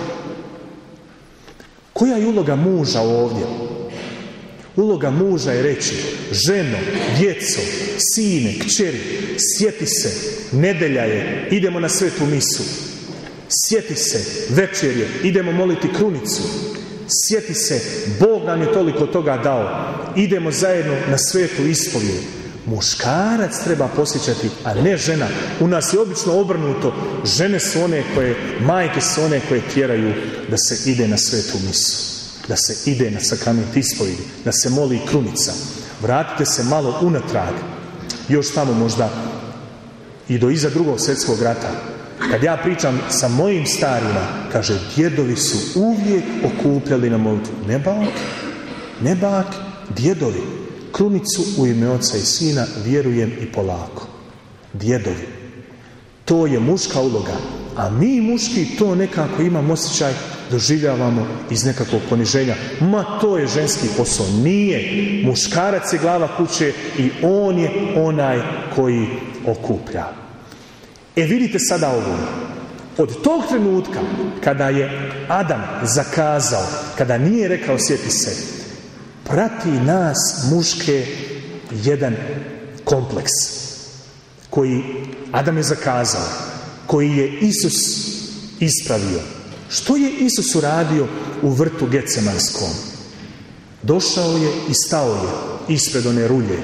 C: Koja je uloga muža ovdje? Uloga muža je reći, ženo, djeco, sine, kćeri, sjeti se, nedelja je, idemo na svetu misu. Sjeti se, večer je, idemo moliti krunicu. Sjeti se, Bog nam je toliko toga dao. Idemo zajedno na svetu ispovijed. Muškarac treba posjećati, a ne žena. U nas je obično obrnuto. Žene su one koje, majke su one koje tjeraju da se ide na svetu misu. Da se ide na sakrament ispovijedi. Da se moli krunica. Vratite se malo unatrag. Još tamo možda i do iza drugog svjetskog rata. Kad ja pričam sa mojim starima, kaže, djedovi su uvijek okupljali na molitvu. Ne bak, ne bak, djedovi. Krunicu u ime Oca i Sina, vjerujem i polako. Djedovi. To je muška uloga. A mi muški to nekako imamo osjećaj, doživljavamo iz nekakvog poniženja. Ma to je ženski posao. Nije. Muškarac je glava kuće i on je onaj koji okuplja. E vidite sada ovo. Od tog trenutka kada je Adam zakazao, kada nije rekao sjeti se, prati nas muške jedan kompleks koji Adam je zakazao, koji je Isus ispravio. Što je Isus uradio u vrtu Getsemanskom? Došao je i stao je ispred one rulje.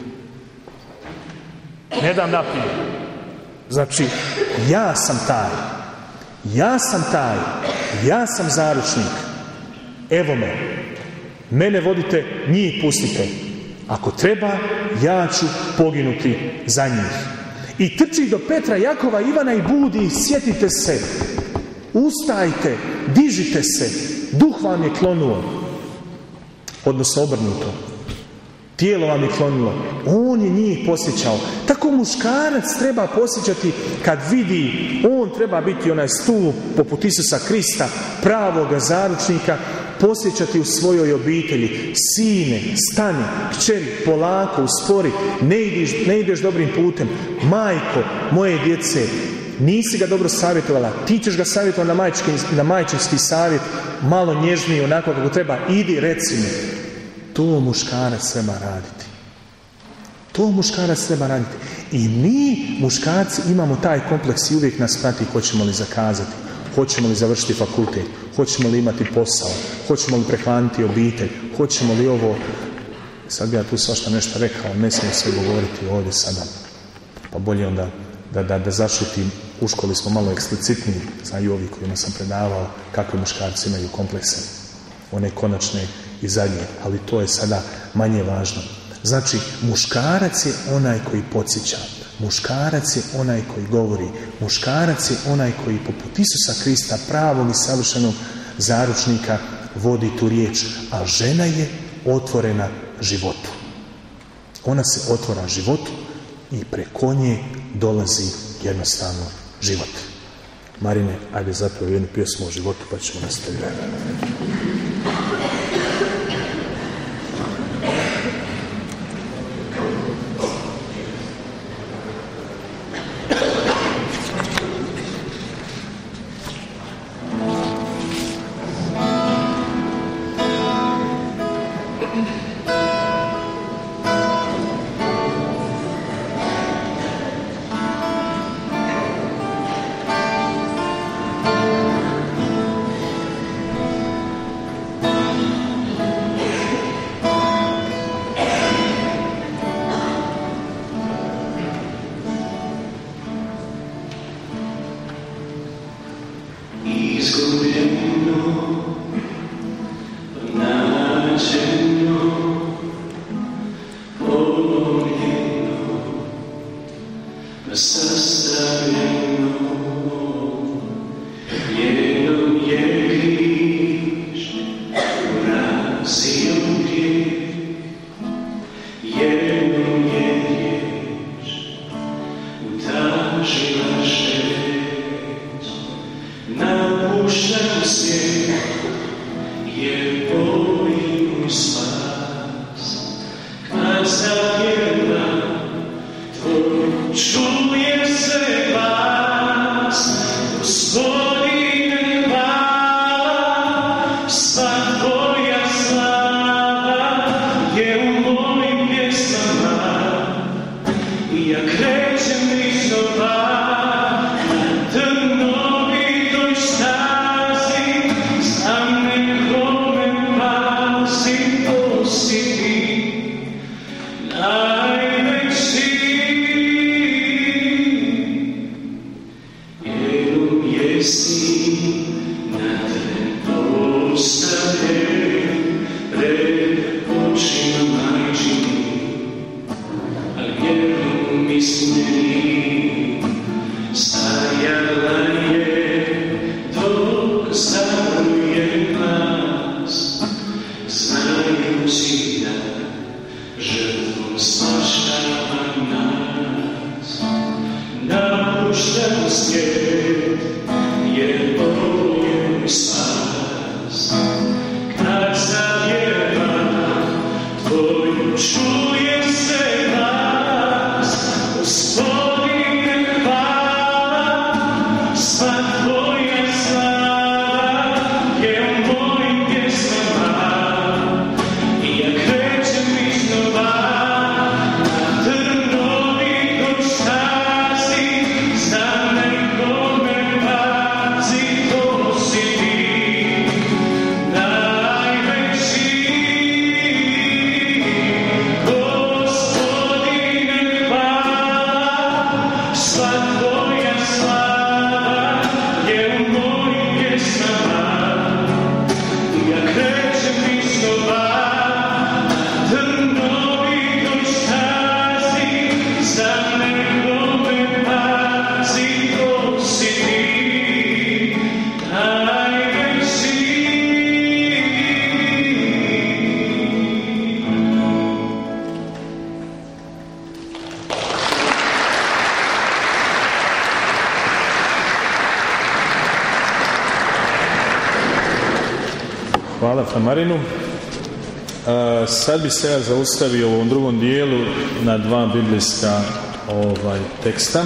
C: Ne dam napije. Znači, ja sam taj. Ja sam taj. Ja sam zaručnik. Evo me. Mene vodite, njih pustite. Ako treba, ja ću poginuti za njih. I trči do Petra, Jakova, Ivana i budi, sjetite se. Ustajte, dižite se. Duh vam je klonuo. Odnosno obrnuto. Tijelo vam je klonilo. On je njih posjećao. Tako muškarac treba posjećati kad vidi, on treba biti onaj stup poput Isusa Krista, pravoga zaručnika, posjećati u svojoj obitelji. Sine, stani, kćeri, polako, uspori, ne ideš, ne ideš dobrim putem. Majko, moje djece, nisi ga dobro savjetovala, ti ćeš ga savjetovati na majčinski, na majčinski savjet, malo nježniji, onako kako treba, idi, reci mi. To muškarac treba raditi. To muškarac treba raditi. I mi, muškarci, imamo taj kompleks i uvijek nas prati hoćemo li zakazati, hoćemo li završiti fakultet, hoćemo li imati posao, hoćemo li prehraniti obitelj, hoćemo li ovo. Sad bi ja tu svašta nešto rekao, ne smijem sve govoriti ovdje sada. Pa bolje onda da, da, da zašutim. U školi smo malo eksplicitniji, znaju ovi kojima sam predavao kakve muškarci imaju komplekse, one konačne i zadnje, ali to je sada manje važno. Znači, muškarac je onaj koji podsjeća, muškarac je onaj koji govori, muškarac je onaj koji poput Isusa Krista, pravog i savršenog zaručnika, vodi tu riječ, a žena je otvorena životu. Ona se otvara životu i preko nje dolazi jednostavno život. Marine, ajde zapravo jednu pjesmu o životu pa ćemo nastaviti.
D: Hvala Marinu. Sad bi se ja zaustavio u ovom drugom dijelu na dva biblijska ovaj, teksta.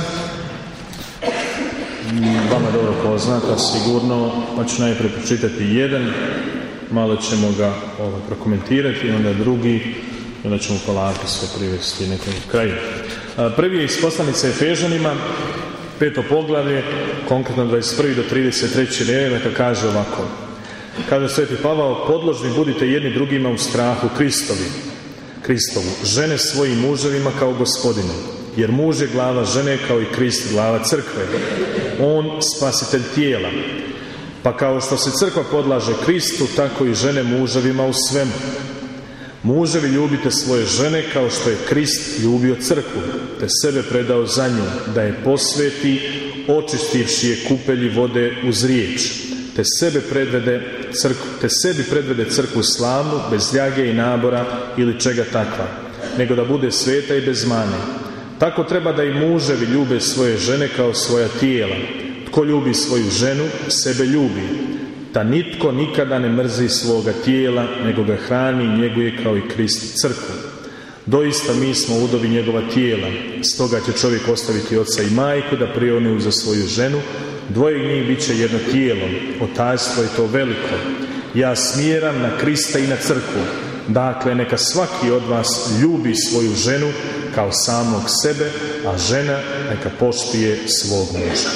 D: Vama dobro poznata sigurno, pa ću najprije pročitati jedan, malo ćemo ga ovaj, prokomentirati, onda drugi i onda ćemo polako sve privesti nekom kraju. Prvi je iz poslanice Efežanima, peto poglavlje, konkretno dvadeset prvi do trideset treći redak, kaže ovako. Kaže Sveti Pavao, podložni budite jedni drugima u strahu Kristovi, Kristovu, žene svojim muževima kao Gospodinu, jer muž je glava žene kao i Krist glava crkve, on spasitelj tijela. Pa kao što se crkva podlaže Kristu, tako i žene muževima u svemu. Muževi, ljubite svoje žene kao što je Krist ljubio crkvu, te sebe predao za nju, da je posveti, očistivši je kupelji vode uz riječ, te sebe predvede crkvu, te sebi predvede crkvu slavnu, bez ljage i nabora ili čega takva, nego da bude sveta i bez mane. Tako treba da i muževi ljube svoje žene kao svoja tijela. Tko ljubi svoju ženu, sebe ljubi. Da nitko nikada ne mrzi svoga tijela, nego ga hrani i njeguje kao i Krist crkvu. Doista mi smo udovi njegova tijela, stoga će čovjek ostaviti oca i majku da prione za svoju ženu, dvoje njih bit će jedno tijelo, otajstvo je to veliko. Ja smjeram na Krista i na crkvu, dakle neka svaki od vas ljubi svoju ženu kao samog sebe, a žena neka poštuje svog muža.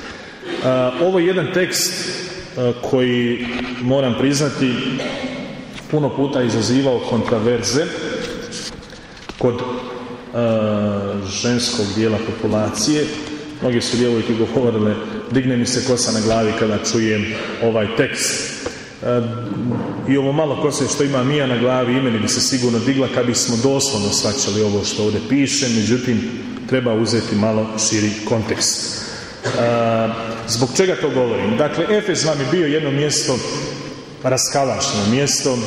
D: Ovo je jedan tekst koji, moram priznati, puno puta izazivao kontraverze kod uh, ženskog dijela populacije. Mnogi su djevojke govorile, digne mi se kosa na glavi kada čujem ovaj tekst. Uh, I ovo malo kose što ima Mija na glavi, i meni bi se sigurno digla kad bismo doslovno shvaćali ovo što ovdje piše, međutim treba uzeti malo širi kontekst. Uh, zbog čega to govorim? Dakle, Efez vam je bio jedno mjesto, raskalašno mjesto,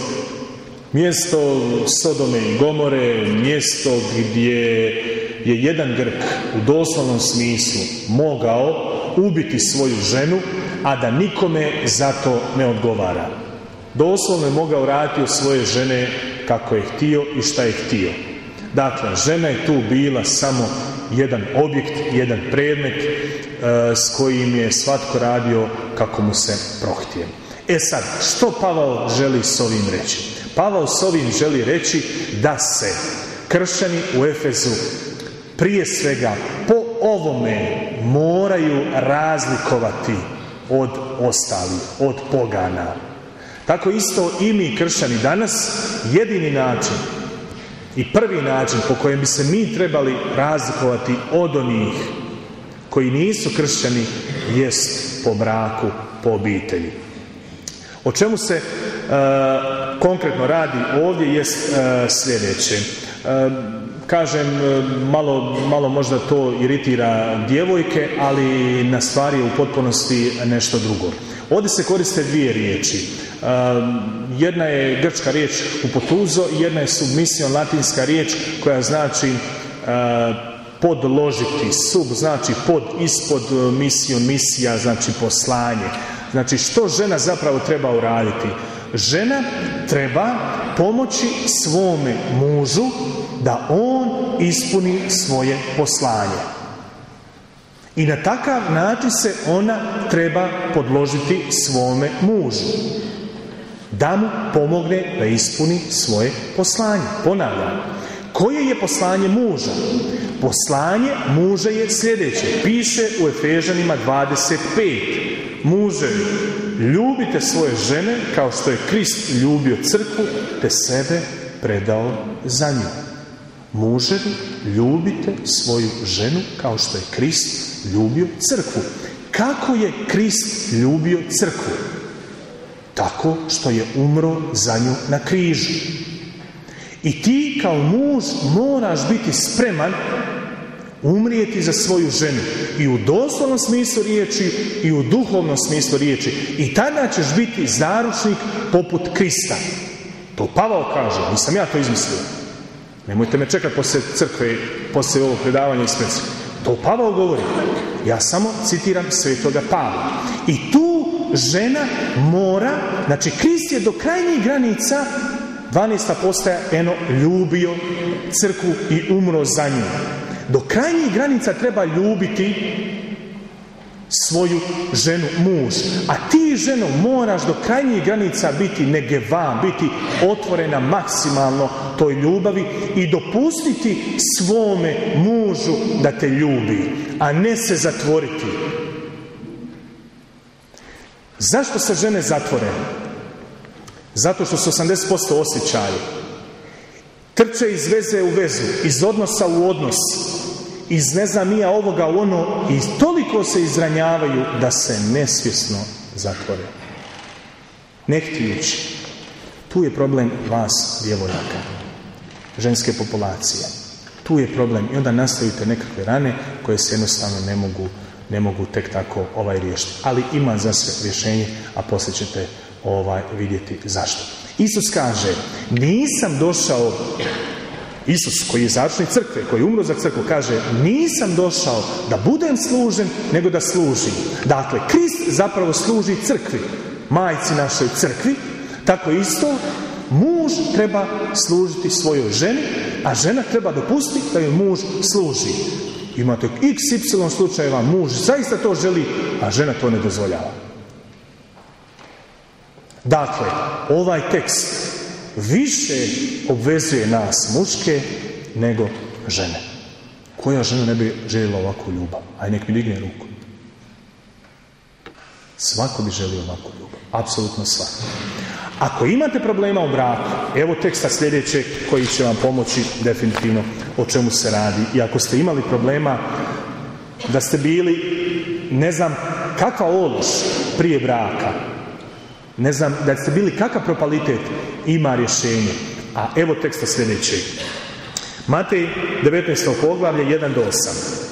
D: mjesto Sodome i Gomore, mjesto gdje je jedan Grk u doslovnom smislu mogao ubiti svoju ženu, a da nikome za to ne odgovara. Doslovno je mogao raditi od svoje žene kako je htio i šta je htio. Dakle, žena je tu bila samo jedan objekt, jedan predmet e, s kojim je svatko radio kako mu se prohtije. E sad, što Pavao želi s ovim reći? Pavao s ovim želi reći da se kršćani u Efezu prije svega po ovome moraju razlikovati od ostalih, od pogana. Tako isto i mi kršćani danas, jedini način i prvi način po kojem bi se mi trebali razlikovati od onih koji nisu kršćani jest po braku, po obitelji. O čemu se e, konkretno radi ovdje jest e, sljedeće. E, kažem, malo, malo možda to iritira djevojke, ali na stvari je u potpunosti nešto drugo. Ovdje se koriste dvije riječi. Uh, jedna je grčka riječ upotuzo i jedna je submission, latinska riječ koja znači uh, podložiti. Sub znači pod, ispod, mission, misija znači poslanje. Znači što žena zapravo treba uraditi? Žena treba pomoći svome mužu da on ispuni svoje poslanje. I na takav način se ona treba podložiti svome mužu. Da mu pomogne da ispuni svoje poslanje. Ponavljam, koje je poslanje muža? Poslanje muža je sljedeće. Piše u Efežanima dvadeset pet. Muževi, ljubite svoje žene kao što je Krist ljubio crkvu, te sebe predao za nju. Muževi, ljubite svoju ženu kao što je Krist ljubio crkvu. Kako je Krist ljubio crkvu? Tako što je umro za nju na križu. I ti kao muž moraš biti spreman umrijeti za svoju ženu. I u doslovnom smislu riječi i u duhovnom smislu riječi. I tada ćeš biti zaručnik poput Krista. To Pavao kaže, nisam ja to izmislio. Nemojte me čekati poslije crkve, poslije ovog predavanja iz crkve. To Pavao govori. Ja samo citiram svetoga Pavla. I tu žena mora, znači Krist je do krajnjih granica, dvanaesta postaja, eno, ljubio crkvu i umro za nju. Do krajnjih granica treba ljubiti svoju ženu, muž. A ti, ženo, moraš do krajnjih granica biti negevam, biti otvorena maksimalno toj ljubavi i dopustiti svome mužu da te ljubi, a ne se zatvoriti. Zašto se žene zatvore? Zato što su osamdeset posto osjećaji. Trče iz veze u vezu, iz odnosa u odnos, iz ne znam nija ovoga u ono, i toliko se izranjavaju da se nesvjesno zatvore. Ne htijući. Tu je problem vas, djevojaka, ženske populacije. Tu je problem. I onda nastavite nekakve rane koje se jednostavno ne mogu, ne mogu tek tako ovaj riješiti. Ali ima za sve rješenje, a poslije ćete ovaj vidjeti zašto. Isus kaže, nisam došao, Isus koji je začetnik crkve, koji je umro za crkvu, kaže, nisam došao da budem služen, nego da služim. Dakle, Krist zapravo služi crkvi, majci našoj crkvi. Tako isto, muž treba služiti svojoj ženi, a žena treba dopustiti da joj muž služi. Imate iks ipsilon slučajeva, muž zaista to želi, a žena to ne dozvoljava. Dakle, ovaj tekst više obvezuje nas muške nego žene. Koja žena ne bi željela ovakvu ljubav? Aj nek mi digne ruku. Svako bi želio ovakvu ljubav. Apsolutno svako. Ako imate problema u braku, evo teksta sljedećeg koji će vam pomoći definitivno o čemu se radi. I ako ste imali problema da ste bili, ne znam, kakva ološ prije braka, ne znam, da ste bili kakav propalitet, ima rješenje. A evo teksta sljedećeg. Matej devetnaesto poglavlje jedan do osam.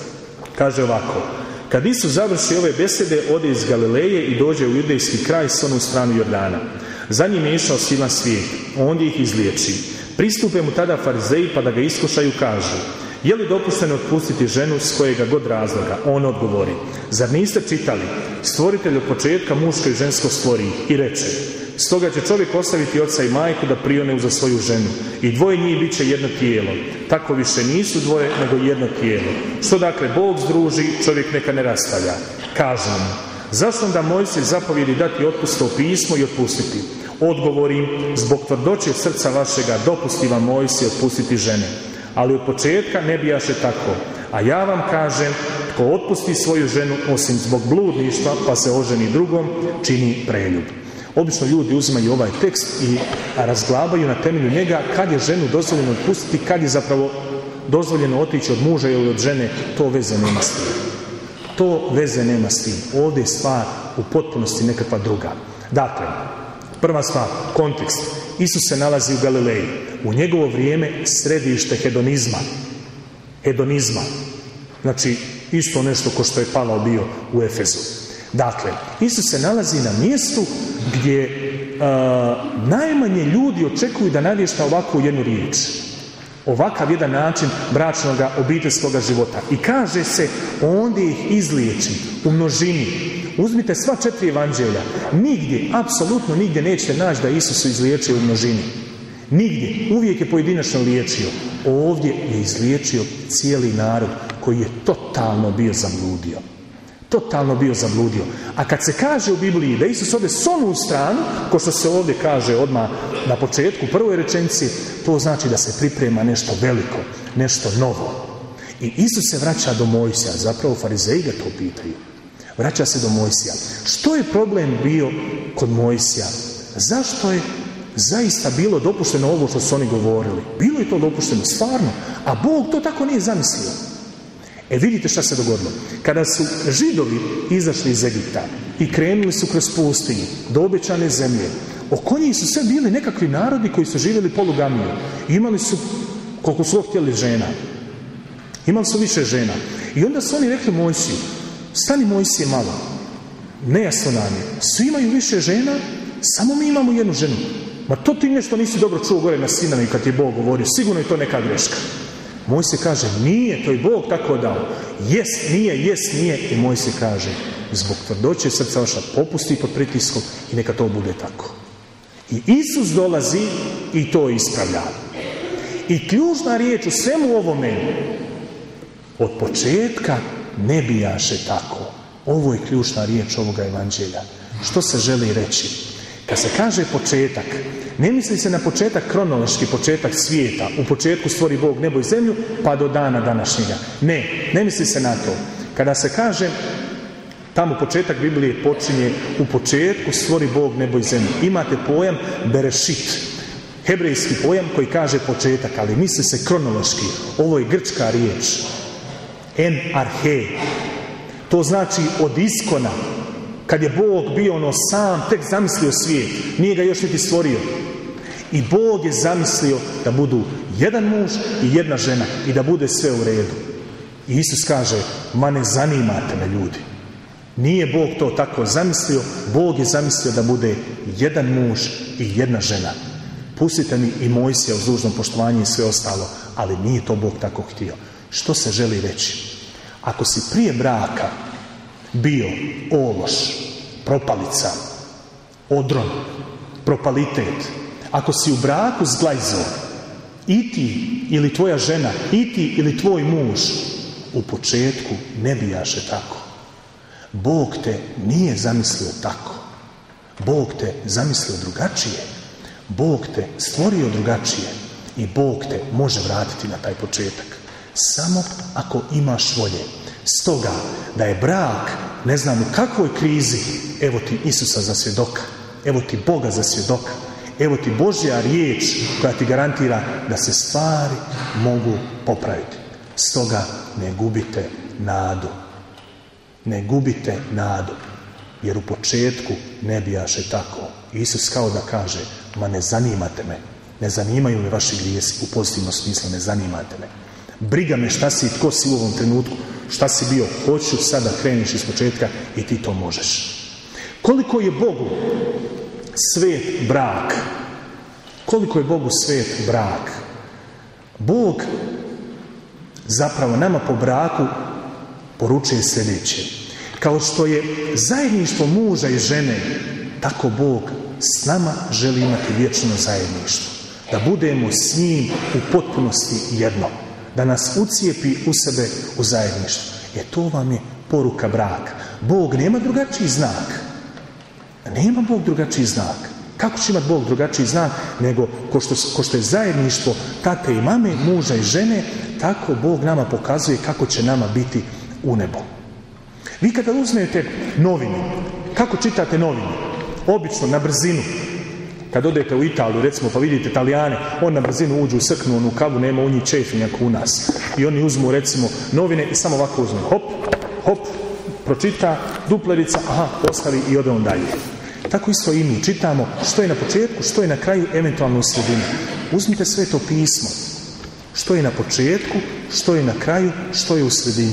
D: Kaže ovako: kad Isus završi ove besede, ode iz Galileje i dođe u judejski kraj s onu stranu Jordana. Za njim je išao silan svijet, ondje ih izliječi. Pristupe mu tada farizeji pa da ga iskušaju, kažu: je li dopušteno otpustiti ženu s kojega god razloga? On odgovori: zar niste čitali, stvoritelj od početka muško i žensko stvori i reče: stoga će čovjek ostaviti oca i majku da prione uza svoju ženu, i dvoje njih bit će jedno tijelo. Tako više nisu dvoje, nego jedno tijelo. Što dakle Bog združi, čovjek neka ne rastavlja. Kažu mu: zašto onda Mojsije zapovjedi dati otpust u pismo i otpustiti? Odgovorim: zbog tvrdoće srca vašega dopusti vam Mojsije otpustiti žene. Ali od početka ne bijaše tako. A ja vam kažem, tko otpusti svoju ženu osim zbog bludništva pa se oženi drugom, čini preljub. Obično ljudi uzimaju ovaj tekst i razglabaju na temelju njega kad je ženu dozvoljeno otpustiti, kad je zapravo dozvoljeno otići od muža ili od žene. To veze nema s tim. To veze nema s tim. Ovdje je stvar u potpunosti nekakva druga. Dakle, prva stvar, kontekst. Isus se nalazi u Galileji. U njegovo vrijeme središte hedonizma. Hedonizma. Znači, isto nešto ko što je Pavao bio u Efezu. Dakle, Isus se nalazi na mjestu gdje uh, najmanje ljudi očekuju da navješta ovakvu jednu riječ. Ovakav jedan način bračnog obiteljskog života. I kaže se, ondje ih izliječi u množini. Uzmite sva četiri evanđelja. Nigdje, apsolutno nigdje nećete naći da Isus se izliječio u množini. Nigdje. Uvijek je pojedinačno liječio. Ovdje je izliječio cijeli narod koji je totalno bio zabludio. Totalno bio zabludio. A kad se kaže u Bibliji da Isus ode s onu stranu, ko što se ovdje kaže odmah na početku prvoj rečenici, to znači da se priprema nešto veliko, nešto novo. I Isus se vraća do Mojsija. Zapravo farizeji ga to pitaju. Vraća se do Mojsija. Što je problem bio kod Mojsija? Zašto je zaista bilo dopušteno ovo što su oni govorili? Bilo je to dopušteno, stvarno. A Bog to tako nije zamislio. E vidite šta se dogodilo. Kada su Židovi izašli iz Egipta i krenuli su kroz pustinju do obećane zemlje, oko njih su sve bili nekakvi narodi koji su živjeli polugamiju. Imali su, koliko su htjeli, žena. Imali su više žena. I onda su oni rekli Mojsiju: stani Mojsije malo. Nejasno nam je. Svi imaju više žena, samo mi imamo jednu ženu. Ma to ti nešto nisi dobro čuo gore na Sinaju kad je Bog govorio. Sigurno je to neka greška. Mojsije kaže: nije, to je Bog tako dao. Jes, nije, jes, nije. I Mojsije kaže: zbog tvrdoće srca vaša popusti pod pritiskom i neka to bude tako. I Isus dolazi i to ispravlja. I ključna riječ u svemu ovome: od početka ne bijaše tako.
C: Ovo je ključna riječ ovoga evanđelja. Što se želi reći? Kad se kaže početak, ne misli se na početak kronološki, početak svijeta. U početku stvori Bog nebo i zemlju, pa do dana današnjega. Ne, ne misli se na to. Kada se kaže, tamo početak Biblije počinje, u početku stvori Bog nebo i zemlju. Imate pojam berešit, hebrejski pojam koji kaže početak, ali misli se kronološki. Ovo je grčka riječ. En arhe. To znači od iskona. Kad je Bog bio ono sam, tek zamislio svijet. Nije ga još niti stvorio. I Bog je zamislio da budu jedan muž i jedna žena i da bude sve u redu. I Isus kaže, ma ne zanimate me ljudi. Nije Bog to tako zamislio. Bog je zamislio da bude jedan muž i jedna žena. Pustite mi i Mojsija uz dužno poštovanje i sve ostalo, ali nije to Bog tako htio. Što se želi reći? Ako si prije braka bio ološ, propalica, odron, propalitet, ako si u braku zglajzao, i ti ili tvoja žena, i ti ili tvoj muž, u početku ne bijaše tako. Bog te nije zamislio tako. Bog te zamislio drugačije. Bog te stvorio drugačije i Bog te može vratiti na taj početak. Samo ako imaš volje. Stoga da je brak, ne znam u kakvoj krizi, evo ti Isusa za svjedoka, evo ti Boga za svjedoka, evo ti Božja riječ koja ti garantira da se stvari mogu popraviti. Stoga ne gubite nadu. Ne gubite nadu. Jer u početku ne bijaše tako. Isus kao da kaže, ma ne zanimate me. Ne zanimaju me vaši grijesi. U pozitivnom smislu ne zanimate me. Briga me šta si i tko si u ovom trenutku. Šta si bio. Hoću sada kreneš iz početka i ti to možeš. Koliko je Bogu svet brak? Koliko je Bogu svet brak? Bog zapravo nama po braku poručuje sljedeće. Kao što je zajedništvo muža i žene, tako Bog s nama želi imati vječno zajedništvo. Da budemo s njim u potpunosti jedno. Da nas ucijepi u sebe u zajedništvo. E to vam je poruka braka. Bog nema drugačiji znak. Nema Bog drugačiji znak. Kako će imati Bog drugačiji znak nego ko što, ko što je zajedništvo tate i mame, muža i žene, tako Bog nama pokazuje kako će nama biti u nebu. Vi kada uzmete novine, kako čitate novine? Obično na brzinu. Kad odete u Italiju, recimo, pa vidite Italijane, on na brzinu uđu u srknu, onu kavu, nema u njih čefinjaka u nas. I oni uzmu, recimo, novine i samo ovako uzmu. Hop, hop, pročita, duplerica, aha, ostavi i ode on dalje. Tako isto i mi čitamo što je na početku, što je na kraju, eventualno u sredini. Uzmite Sveto pismo. Što je na početku, što je na kraju, što je u sredini.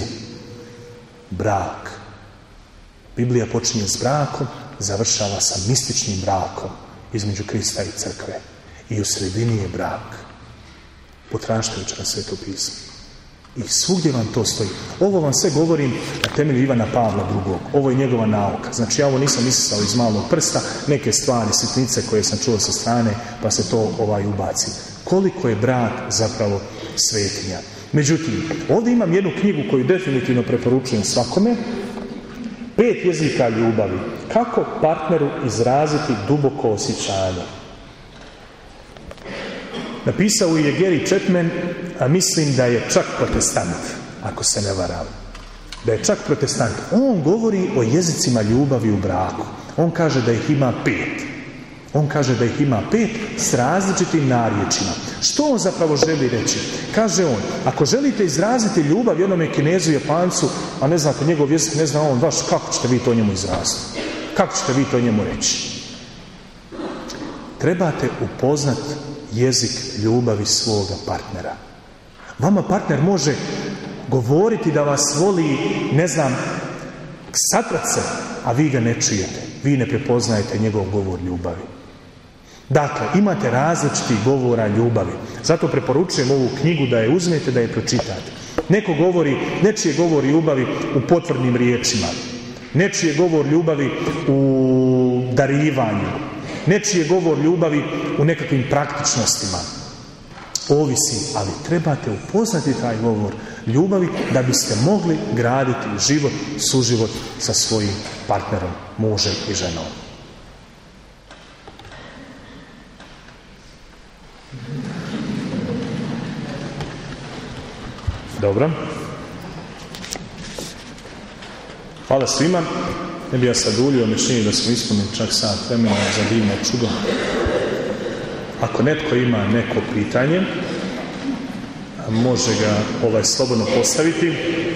C: Brak. Biblija počinje s brakom, završava sa mističnim brakom između Krista i crkve. I u sredini je brak. Potražite večera Sveto pismo. I svugdje vam to stoji. Ovo vam sve govorim na temelju Ivana Pavla drugog. Ovo je njegova nauka. Znači ja ovo nisam isisao iz malog prsta, neke stvari, sitnice koje sam čuo sa strane, pa se to ovaj ubaci. Koliko je brak zapravo svetinja. Međutim, ovdje imam jednu knjigu koju definitivno preporučujem svakome. Pet jezika ljubavi. Kako partneru izraziti duboko osjećanje. Napisao je Gary Chapman, a mislim da je čak protestant, ako se ne varam. Da je čak protestant. On govori o jezicima ljubavi u braku. On kaže da ih ima pet. On kaže da ih ima pet s različitim narječima. Što on zapravo želi reći? Kaže on, ako želite izraziti ljubav jednome Kinezu, Japancu, a ne znate njegov jezik, ne zna on vaš, kako ćete vi to njemu izraziti? Kako ćete vi to njemu reći? Trebate upoznat jezik ljubavi svoga partnera. Vama partner može govoriti da vas voli, ne znam, satrat se, a vi ga ne čujete. Vi ne prepoznajete njegov govor ljubavi. Dakle, imate različitih govora ljubavi. Zato preporučujem ovu knjigu da je uzmete, da je pročitate. Neko govori, nečiji govor ljubavi u potvrdnim riječima. Nečiji govor ljubavi u darivanju. Nečiji govor ljubavi u nekakvim praktičnostima. Ovisi, ali trebate upoznati taj govor
D: ljubavi da biste mogli graditi život, suživot sa svojim partnerom, mužem i ženom. Dobro. Hvala svima. Ne bi ja sad uljio, mi čini da smo ispunili čak sat vremena za divno čudo. Ako netko ima neko pitanje, može ga ovaj slobodno postaviti.